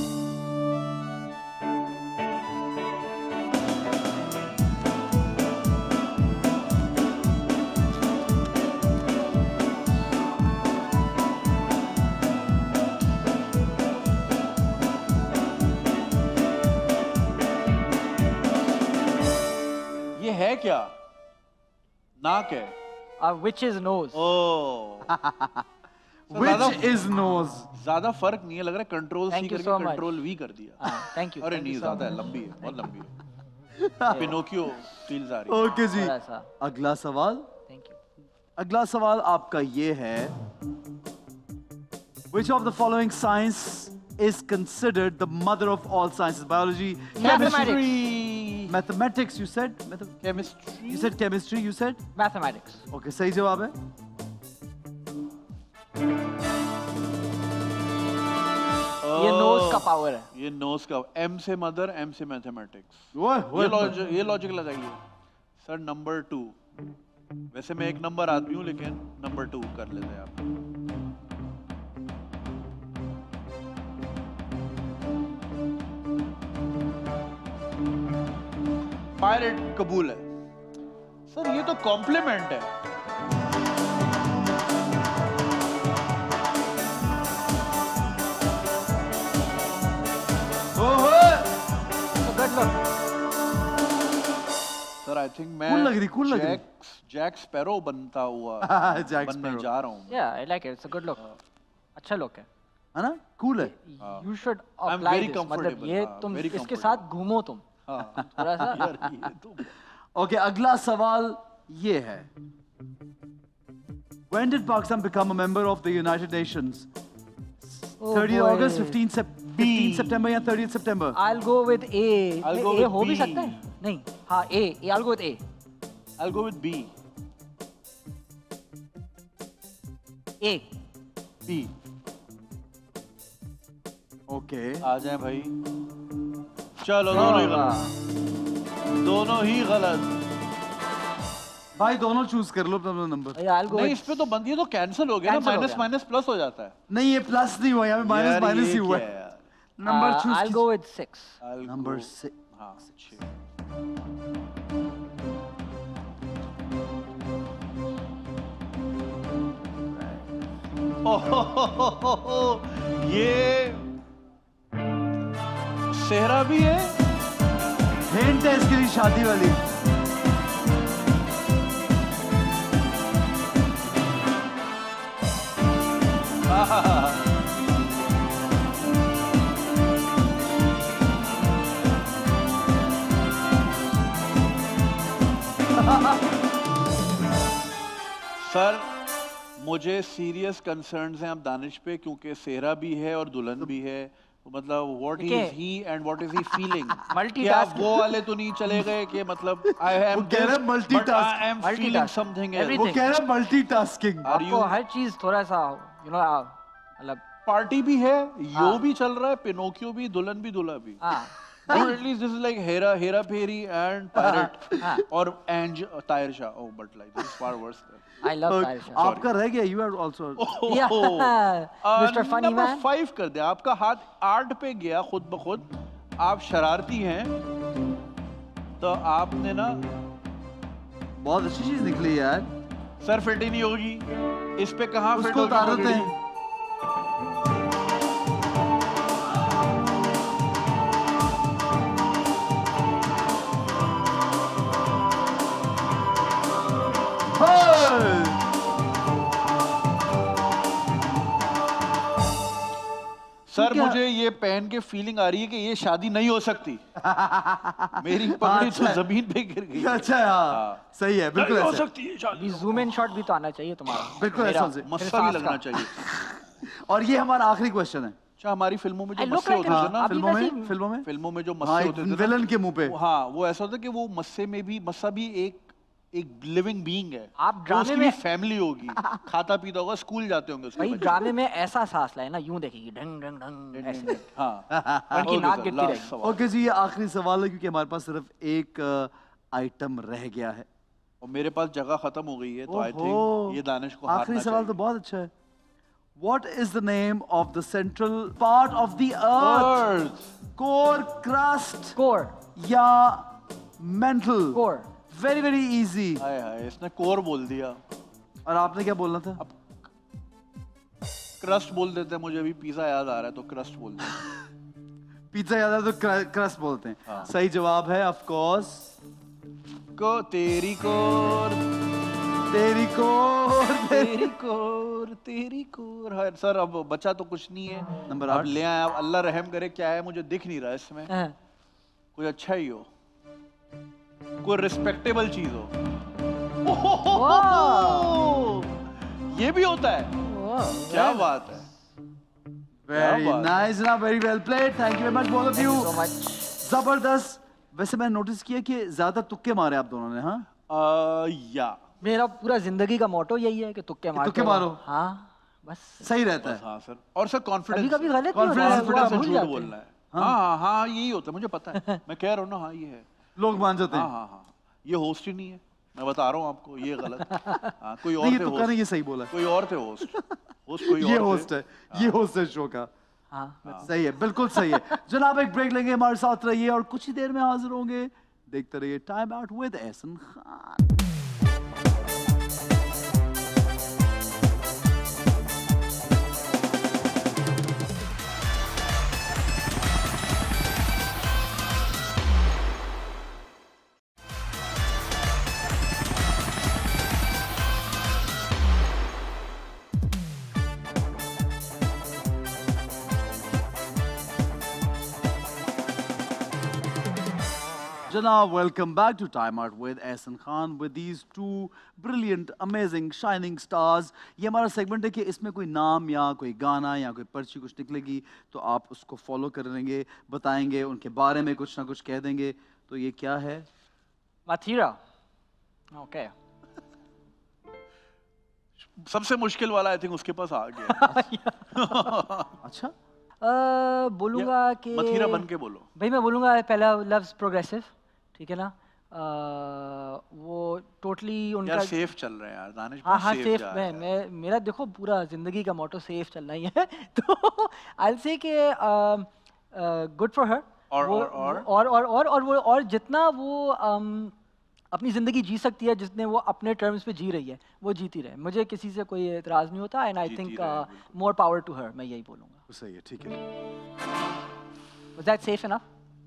ये है क्या? नाक है। which is nose. Oh. which is nose? ज्यादा फर्क नहीं है, लग रहा है कंट्रोल सी Thank you करके so much. कंट्रोल वी कर दिया। Thank you. अरे Thank नहीं you so ज्यादा है, much. लंबी है, बहुत लंबी है। पिनोकियो फील्स आ रही है। ओके जी, थोड़ा सा। अगला सवाल। Thank you. अगला सवाल आपका ये है, Which of the following science is considered the mother of all sciences? Biology, chemistry, mathematics. You said chemistry. you said chemistry. You said Mathematics. okay. सही जवाब है। ये nose का power है। ये नोज का एम से मदर, एम से मैथमेटिक्स। वो ये लॉजिक लगाइए। Sir number 2। वैसे मैं एक नंबर आदमी हूँ लेकिन नंबर 2 कर लेते हैं आप। पायरेट कबूल है। सर ये तो कॉम्प्लीमेंट है। थिंक मैं Cool लग रही, cool लग रही। जैक स्पैरो बनता हुआ जैक बनने स्पैरो। जा रहा हूँ। Yeah, I like it. It's a good look. अच्छा look है. है ना? Cool है। You should I'm apply very this. मतलब comfortable, ये हाँ, तुम very इसके comfortable। साथ घूमो तुम. हाँ थोड़ा सा. यार ये तो Okay, अगला सवाल ये है। When did Pakistan become a member of the United Nations? Oh 30 boy. August, 15 September या 30 September? I'll go with A. I'll नहीं, go A with हो भी B. सकता है. नहीं. हाँ A. I'll go with A. I'll go with B. A. B. Okay. आ जाए भाई। चलो दोनों ही गलत। दोनों ही गलत। भाई दोनों चूज कर लो अपना नंबर। I'll go नहीं with इस पे तो बंद ये तो कैंसिल हो गया ना, Cancel हो माइनस गया। माइनस प्लस हो जाता है। नहीं ये प्लस नहीं हुआ, यहाँ पे माइनस यार, माइनस ये ही हुआ क्या है। है यार? Number choose I'll go with 6. I'll number go- 6। हाँ 6। ये सेहरा भी है। हिंट है इसके लिए शादी वाली। सर मुझे सीरियस कंसर्न्स हैं अब दानिश पे, क्योंकि सेहरा भी है और दुल्हन भी है। मतलब व्हाट देखिए, is he and what is he feeling? Multitasking। क्या वो वाले तो नहीं चले गए कि मतलब आई एम वो कह रहे हैं multitask। I am feeling Multitask। Something वो Everything। कह रहा है मल्टीटास्किंग। Are आपको you- हर चीज थोड़ा सा मतलब पार्टी भी है, यो हाँ। भी चल रहा है, पिनोकियो भी, दुल्हन भी, दूल्हा भी। हाँ. At least this is like Hera Pheri and pirate हाँ. और एंज Tahir Shah. Oh but like this far worse. I love Tahir Shah. आपका रह गया, you are also. Yeah, Mr. Funny number Man. 5 कर दे। आपका हाथ 8 पे गया खुद ब खुद। आप शरारती हैं तो आपने ना बहुत अच्छी चीज निकली यार। सर फिट ही नहीं होगी इस पे, कहाँ फिट उसको होगी उतार देते पगड़ी? हैं। सर क्या? मुझे ये पहन के फीलिंग आ रही है कि ये शादी नहीं हो सकती। मेरी पगड़ी अच्छा तो है। जमीन पे गिर गई। अच्छा है, हाँ सही है, बिल्कुल नहीं हो ऐसा है। सकती है शादी। अभी जूम इन शॉट भी तो आना चाहिए तुम्हारा. बिल्कुल मेरा. ऐसा से। मस्सा भी लगना चाहिए। और ये हमारा आखिरी क्वेश्चन है। अच्छा हमारी फिल्मों में I जो look मस्से like होते a- थे ना, अभी फिल्मों वैसे- में फिल्मों में फिल्मों में जो हाँ, मस्से एक होते थे ना, विलन के मुंह पे। हाँ वो ऐसा होता है कि वो मस्से में भी मस्सा भी एक लिविंग बीइंग है। आप वो ड्रामे उसकी में- भी फैमिली होगी, खाता पीता होगा, स्कूल जाते होंगे उसके भाई बच्चे। ड्रामे में ऐसा सांस लाए ना, यूं देखेगी ढंग ढंग ढंग ऐसे. हाँ उनकी Okay, नाक sir, गिरती last रहेगी. सवाल। ओके जी, ये आखिरी सवाल है क्योंकि हमारे पास सिर्फ एक आइटम रह गया है। और मेरे पास जगह खत्म हो गई है तो आई ओहो, थिंक ये दानिश को आखिरी हारना सवाल तो चाहिए। बहुत अच्छा है। What is the name of the central part of the earth? Earth. Core, crust Core. या mental? Core. Very very easy. हाय हाय इसने कोर बोल दिया। और आपने क्या बोलना था? क्रस्ट बोल देते हैं, मुझे अभी पिज्जा याद आ रहा है तो क्रस्ट बोल देते हैं। पिज्जा याद है तो क्रस्ट बोलते हैं। हाँ। सही जवाब है ऑफ कोर्स को तेरी कोर तेरी कोर। तेरी कोर तेरी कोर। हाय सर अब बचा तो कुछ नहीं है। नंबर अब 8। ले आए, अब अल्लाह रहम करे, क्या है मुझे दिख नहीं रहा इसमें। हाँ. कोई अच्छा ही हो, कोई रिस्पेक्टेबल चीज हो। ये भी होता है, Wow. क्या बात है। Very बात है। nice ना, very well played. Thank you very much both of you. So much. जबरदस्त। वैसे मैंने नोटिस किया कि ज्यादा तुक्के मारे आप दोनों ने। हाँ या मेरा पूरा जिंदगी का मोटो यही है कि तुक्के मारते तुक्के रहो. मारो। हाँ बस. सही रहता बस है। हाँ सर। और सर कॉन्फिडेंस, कभी कभी गलत भी होता है, Confidence वो से आप से भूल झूठ जाते बोलना हैं. है। हाँ हाँ यही होता है, मुझे पता है। मैं कह रहा हूँ ना, हाँ ये है। लोग मान जाते हाँ हैं। हाँ हाँ ये होस्ट ही नहीं है, मैं बता रहा हूँ आपको, ये गलत। हाँ कोई और नहीं, ये थे तुक्का नहीं, ये होस्ट, सही बोला। कोई और थे होस्ट। होस्ट कोई ये और होस्ट थे। है, ये होस्ट है शो का। हाँ. सही है, बिल्कुल सही है। जनाब एक ब्रेक लेंगे, हमारे साथ रहिए और कुछ ही देर में हाजिर होंगे। देखते रहिए time out with Ehsan Khan. Janab, welcome back to Time Out with Ehsan Khan with these two brilliant, amazing, shining stars. ये हमारा सेगमेंट है कि इसमें कोई नाम या कोई गाना या कोई पर्ची कुछ निकलेगी तो आप उसको फॉलो करेंगे, बताएंगे, उनके बारे में कुछ ना कुछ कह देंगे. तो ये क्या है? Mathira. Okay. सबसे मुश्किल वाला आई थिंक उसके पास आ गया. अच्छा? बोलूँगा कि मथीरा बन के बोलो. भाई मैं बोलूँगा पहला लव्स प्रोग्रेसिव, ठीक है ना. वो टोटली उनका यार सेफ चल रहे हैं यार दानिश. हाँ हाँ सेफ सेफ. जा रहा है. मैं मेरा देखो पूरा जिंदगी का मोटो सेफ चलना ही है. तो आई से कि गुड फॉर हर. और जितना वो अपनी ज़िंदगी जी सकती है, जितने वो अपने टर्म्स पे जी रही है, वो जीती रहे. मुझे किसी से कोई एतराज़ नहीं होता. एंड आई जीती थिंक रहे, बिल्कुल. मोर पावर टू हर, मैं यही बोलूँगा. सही है, ठीक है. Was that safe enough?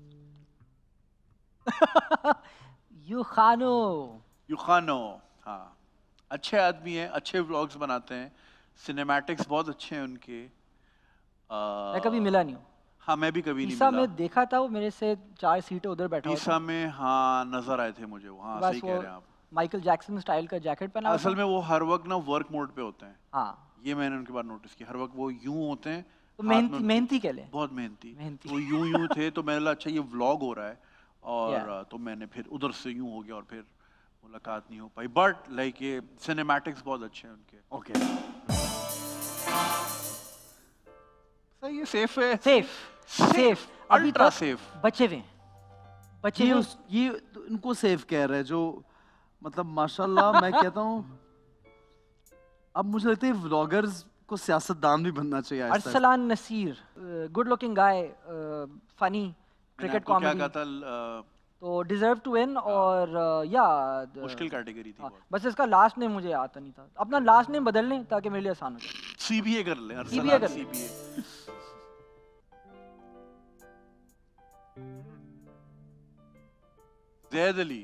You खानो. युखानो. हाँ, अच्छे आदमी हैं, अच्छे व्लॉग्स बनाते हैं, सिनेमैटिक्स बहुत अच्छे हैं उनके. मैं कभी मिला नहीं हूँ. हाँ मैं भी कभी नहीं ईसा मिला. में देखा था, वो मेरे से 4 सीटें उधर बैठा हुआ ईसा था. में हाँ नजर आए थे मुझे वो. हाँ बस सही कह वो रहे हैं आप. माइकल जैक्सन स्टाइल का जैकेट पहना हुआ असल था. में वो हर वक्त ना वर्क मोड पे होते हैं. हाँ, ये मैंने उनके बाद नोटिस किया. हर वक्त वो यूं होते हैं. तो हाथ में मेहनती उनके- मेहनती कह लें. बहुत मेहनती. मेहनती. वो यूं थे तो मैंने लगा अच्छा ये व्लॉग हो रहा है. और Yeah. तो मैंने फिर उधर से यूं हो गया और फिर मुलाकात नहीं हो पाई. बट लाइक ये सिनेमैटिक्स बहुत अच्छे हैं उनके. ओके. सही है. सेफ है. सेफ सेफ अभी अल्ट्रा तक सेफ. बचे हुए हैं. बचे ये हुए उस ये तो इनको सेफ कह रहे हैं जो मतलब माशाल्लाह मैं कहता हूँ. अब मुझे लगता है व्लॉगर्स को सियासतदान भी बनना चाहिए. आहिस्ता आहिस्ता. Arsalan Naseer, good looking guy, funny, मैंने क्रिकेट आपको क्या कॉमेडी. कहा था. तो डिजर्व टू विन. और या मुश्किल कैटेगरी थी हाँ, बहुत. बस इसका लास्ट नेम मुझे आता नहीं था. अपना लास्ट नेम बदल लें ताकि मेरे लिए आसान हो जाए. सीबीए कर ले. CBA कर ले. सीबीए. जैद अली.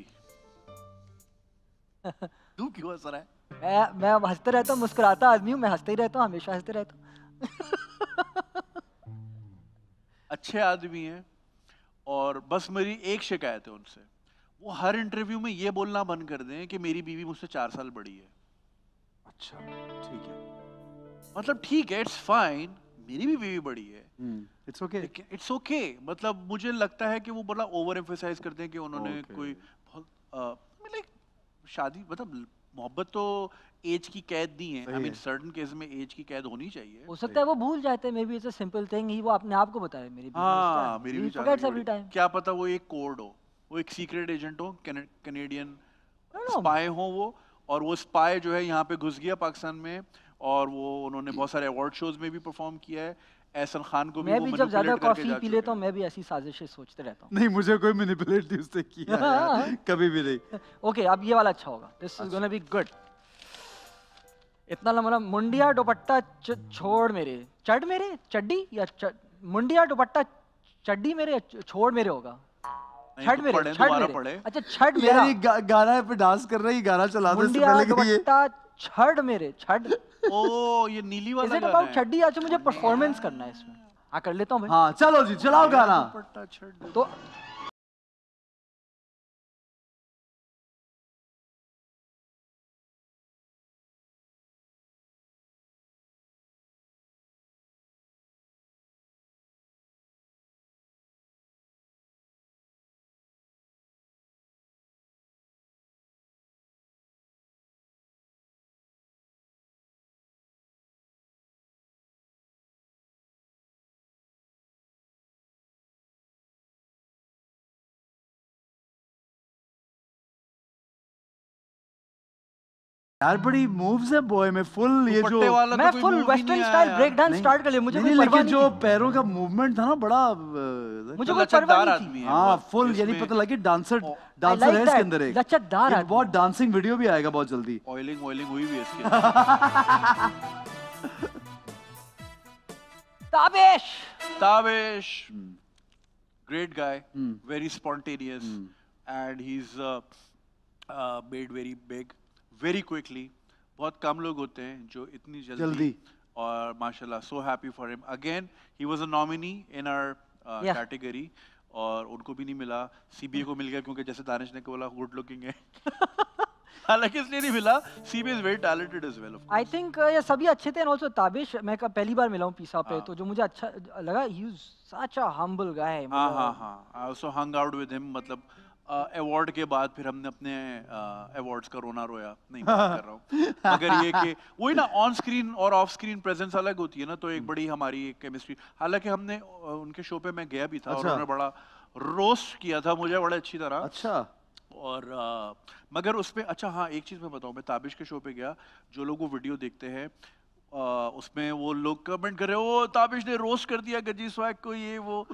तू क्यों हंस रहा है? मैं हंसते रहता हूँ, मुस्कुराता आदमी हूँ. मैं हंसते ही रहता हूँ, हमेशा हंसते रहता हूँ. अच्छे आदमी हैं. और बस मेरी एक शिकायत है उनसे. वो हर इंटरव्यू में ये बोलना बंद कर दें कि मेरी बीवी मुझसे 4 साल बड़ी है. अच्छा, ठीक है. मतलब ठीक है, इट्स फाइन. मेरी भी बीवी बड़ी है. It's okay. It's okay. मतलब मुझे लगता है कि वो बड़ा ओवर एम्फेसाइज करते हैं कि उन्होंने Okay. कोई बहुत लाइक शादी मतलब मोहब्बत तो एज की कैद नहीं है. सही आई मीन है. सर्टेन केस में एज की कैद होनी चाहिए. हो सकता है वो भूल जाते हैं. Maybe it's a simple thing. ही वो अपने आप को बताए मेरी हाँ मेरी भी फॉरगेट्स एवरी टाइम. क्या पता वो एक कोड हो. वो एक सीक्रेट एजेंट हो. Canadian don't know. स्पाई हो वो. और वो स्पाई जो है यहाँ पे घुस गया पाकिस्तान में. और वो उन्होंने बहुत सारे अवार्ड शोज में भी परफॉर्म किया है. एहसन खान को भी मैं वो भी जब ज्यादा manipulate करके कॉफी जा पी चुके लेता हूँ, हैं. मैं भी ऐसी साजिशें सोचते रहता हूँ. नहीं, मुझे कोई मैनिपुलेट नहीं उससे किया है यार. कभी भी नहीं. ओके, अब ये वाला अच्छा होगा. This is gonna be good. इतना लंबा मुंडिया दुपट्टा छोड़ मेरे, चढ़ मेरे, चड्डी या मुंडिया दुपट्टा चड्डी मेरे, छोड़ मेरे होगा. नहीं, छड़ तो मेरे, पढ़े, छड़ दोबारा मेरे. पढ़े. अच्छा, छड़ यार मेरा. ये गाना पे डांस कर रहा है. ये गाना चला दो इससे मुंडिया पहले कि ये दुपट्टा छड़ मेरे, छड़. ओ ये नीली इज वाला इट गाना अबाउट है. चड्डी? अच्छा, मुझे परफॉर्मेंस करना है इसमें. हाँ, कर लेता हूँ भाई. हाँ चलो जी, चलाओ गाना. दुपट्टा छड़ दे. तो यार बड़ी मूव्स है बॉय में. फुल ये जो दुपट्टे वाला मैं तो कोई फुल move ही वेस्टर्न नहीं स्टाइल आया ब्रेक यार. डांस नहीं, स्टार्ट कर लिया. मुझे नहीं, कोई परवाह लेकिन नहीं जो थी. पैरों का मूवमेंट था ना बड़ा मुझे कोई लचकदार परवाह नहीं आदमी थी. है. हाँ बहुत. फुल. यानी इसमें पता लगे डांसर I डांसर like है इसके that. अंदर. एक लचकदार एक आदमी. बहुत डांसिंग वीडियो भी आएगा बहुत जल्दी. ऑयलिंग हुई भी है इसके अंदर. ताबेश. तावेश. Great guy. Very spontaneous. And he's made very big, very quickly. बहुत कम लोग होते हैं जो इतनी जल्दी. और माशाल्लाह, so happy for him. Again, he was a nominee in our Yeah. category. और उनको भी नहीं मिला, सीबीए को मिल गया क्योंकि जैसे दानिश ने बोला गुड लुकिंग है। हालांकि इसलिए नहीं मिला, CBA is very talented as well. I think ये सभी अच्छे थे, एंड आल्सो ताबिश मैं पहली बार मिला हूँ पीसा पे, तो जो मुझे अच्छा लगा, he was such a humble guy. हाँ, I also hung out with him, मतलब अवार्ड के बाद फिर हमने अपने अवार्ड्स का रोना रोया, नहीं बात कर रहा हूँ, मगर ये कि वही ना, ऑन स्क्रीन और ऑफ स्क्रीन प्रेजेंस अलग होती है ना, तो एक बड़ी हमारी केमिस्ट्री। हालांकि हमने उनके शो पे मैं गया भी था, और उन्होंने बड़ा रोस्ट किया था मुझे बड़े अच्छी तरह। अच्छा। और मगर उसमें अच्छा हाँ, एक चीज़ मैं बताऊँ, मैं ताबिश के शो पे गया, जो लोग वो वीडियो देखते हैं उसमें वो लोग कमेंट कर रहे हो वो ताबिश ने रोस्ट कर दिया गजी स्वैग को, ये वो।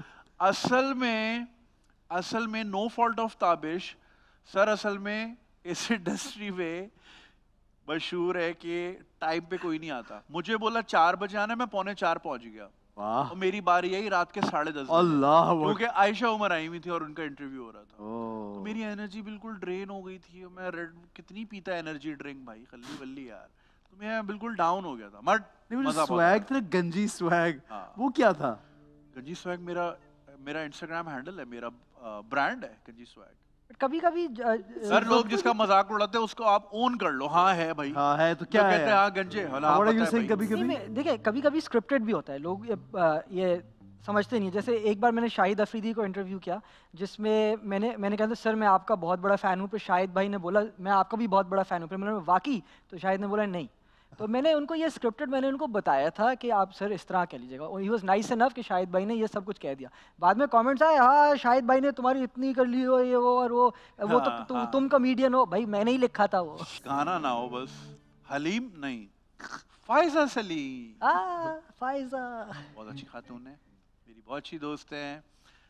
असल में no fault of Tabish sir, असल में इस इंडस्ट्री में मशहूर है कि टाइम पे कोई नहीं आता। मुझे बोला 4 बजे आना, मैं 3:45 पहुंच गया, और मेरी बारी आई रात के 10:30 अल्लाह, क्योंकि आयशा उमर आई हुई थी और उनका इंटरव्यू हो रहा था। तो मेरी एनर्जी बिल्कुल ड्रेन हो गई थी, और मैं कितनी पीता एनर्जी ड्रिंक भाई, खल्ली वल्ली यार, तो मैं बिल्कुल डाउन हो गया था। मजा स्वैग था, गंजी स्वैग, वो क्या था? गंजी स्वैग मेरा इंस्टाग्राम हैंडल है, मेरा ब्रांड है गंजी स्वैग। कभी-कभी सर लोग जिसका मजाक उड़ाते हैं उसको आप ओन कर लो, हाँ है भाई, हाँ है तो क्या है, कहते हैं हाँ गंजे, कभी-कभी देखिए कभी-कभी स्क्रिप्टेड भी होता है, लोग ये समझते नहीं। जैसे एक बार मैंने शाहिद अफरीदी को इंटरव्यू किया, जिसमें मैंने कहा था सर मैं आपका बहुत बड़ा फ़ैन हूँ, फिर शाहिद भाई ने बोला मैं आपका भी बहुत बड़ा फ़ैन हूँ, फिर मैंने वाकई, तो शाहिद ने बोला नहीं। तो मैंने उनको ये स्क्रिप्टेड, मैंने उनको बताया था कि आप सर इस तरह कह लीजिएगा, और ही वाज नाइस इनफ कि शाहिद भाई ने ये सब कुछ कह दिया। बाद में कमेंट्स आए, हाँ शाहिद भाई ने तुम्हारी इतनी कर ली हो, ये वो और वो तो तुम कॉमेडियन हो। भाई मैंने ही लिखा था वो गाना ना हो बस। हलीम नहीं, फाइजा सलीम। फाइजा बहुत अच्छी खातून है, मेरी बहुत अच्छी दोस्त है।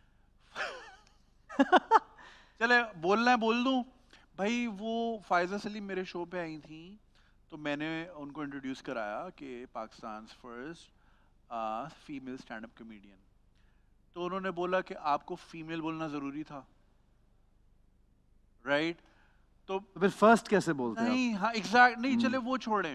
चले बोलना है बोल दूं भाई। वो फाइजा सलीम मेरे शो पे आई थी, तो मैंने उनको इंट्रोड्यूस कराया कि Pakistan first female stand up comedian. तो उन्होंने बोला कि आपको फीमेल बोलना जरूरी था, राइट? तो फिर फर्स्ट कैसे बोलते हैं? नहीं, हाँ एग्जैक्ट नहीं, चले वो छोड़ें।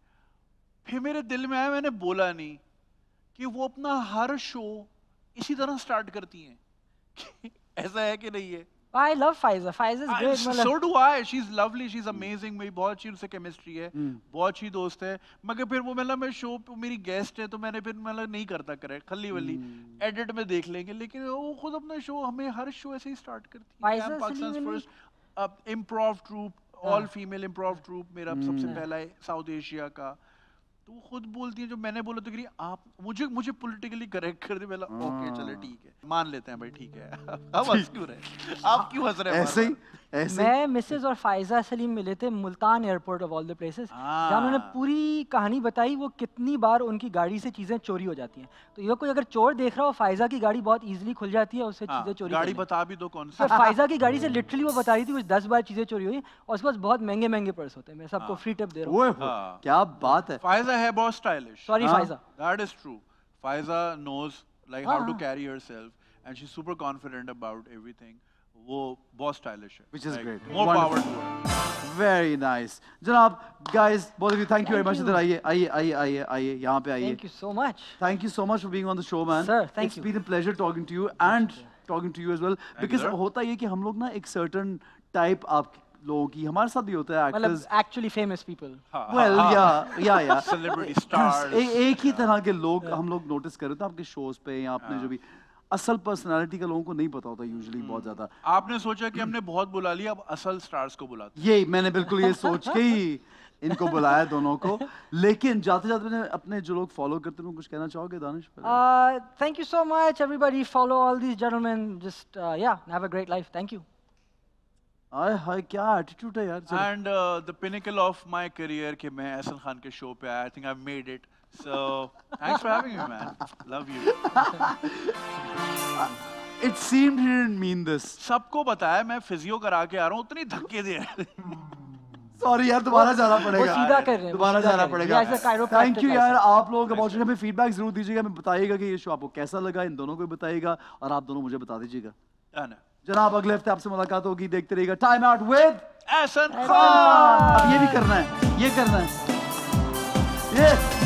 फिर मेरे दिल में आया, मैंने बोला नहीं, कि वो अपना हर शो इसी तरह स्टार्ट करती हैं। ऐसा है कि नहीं है? I love Faiza. Faiza is great. So do I. She's lovely. She's amazing. मेरी बहुत अच्छी उनसे केमिस्ट्री है, बहुत अच्छी दोस्त है। मगर फिर वो मतलब मैं शो पे मेरी गेस्ट है, तो मैंने फिर मतलब नहीं करता करेक्ट, खल्ली वल्ली एडिट में देख लेंगे। लेकिन वो खुद अपना शो, हमें हर शो ऐसे ही स्टार्ट करती है। Faiza Pakistan first improv troupe, all female improv troupe, मेरा सबसे पहला है साउथ एशिया का। तो वो खुद बोलती है, जो मैंने बोला तो आप मुझे पॉलिटिकली करेक्ट कर दे। बोला ओके चले ठीक है, मान लेते हैं भाई, ठीक है। अब हंस क्यों रहे आप, क्यों हंस रहे हैं? ऐसे ही मैं मिसेस और फाइजा सलीम मिले थे Multan airport of all the places, जहाँ उन्होंने पूरी कहानी बताई वो कितनी बार उनकी गाड़ी से चीजें चोरी हो जाती हैं। तो ये कोई अगर चोर देख रहा हो, फाइजा की गाड़ी बहुत इजीली खुल जाती है, उससे चीजें चोरी। गाड़ी बता भी दो कौन सी। तो फाइजा की गाड़ी से लिटरली वो बता रही थी कुछ 10 बार चीजें चोरी हुई, और उसके पास बहुत महंगे महंगे पर्स होते हैं। मैं सबको फ्री टिप दे रहा हूँ। क्या बात है। फाइजा है बहुत stylish. Sorry Faiza. That is true. Faiza knows like how to carry herself, and she's super confident about everything. वो बहुत स्टाइलिश है, which is great. More power to her. Very nice. जनाब, guys, both of you, thank you very much. इधर आइए, यहाँ पे आइए. Thank you so much. Thank you so much for being on the show, man. Sir, thank you. It's been a pleasure talking to you and talking to you as well. Because होता ये कि हम लोग ना एक certain type आप लोगों की, हमारे साथ भी होता है actors. Actually famous people. Well, yeah. Celebrity stars. एक ही तरह के लोग हम लोग notice कर रहे थे आपके shows पे, या आपने जो भी असल पर्सनालिटी का लोगों को नहीं पता होता यूजुअली बहुत ज्यादा। आपने सोचा कि हमने बहुत बुला लिया, अब असल स्टार्स को बुलाते। ये मैंने बिल्कुल ये सोच के ही इनको बुलाया दोनों को। लेकिन जाते जाते मैंने अपने जो लोग फॉलो करते हैं कुछ कहना चाहोगे Danish? Thank you so much everybody, follow all these gentlemen, just have a great life. Thank you. हाय क्या एटीट्यूड है यार। And the pinnacle of my career कि मैं एहसन खान के शो पे आया, I think I've made it. So thanks for having me, man. Love you. It seemed he didn't mean this. सबको बताया मैं फिजियो करा के आ रहा हूँ, उतनी धक्के दे रहे। सॉरी यार, दोबारा जाना पड़ेगा। वो सीधा कर रहे हैं, दोबारा जाना पड़ेगा। थैंक यू यार, आप लोग अपॉर्चुनिटी हमें फीडबैक जरूर दीजिएगा, हमें बताइएगा कि ये शो आपको कैसा लगा, इन दोनों को भी बताइएगा और आप दोनों मुझे बता दीजिएगा। जनाब, अगले हफ्ते आपसे मुलाकात होगी, देखते रहिएगा time out with Ehsan Khan. अब ये भी करना है, ये करना है, ये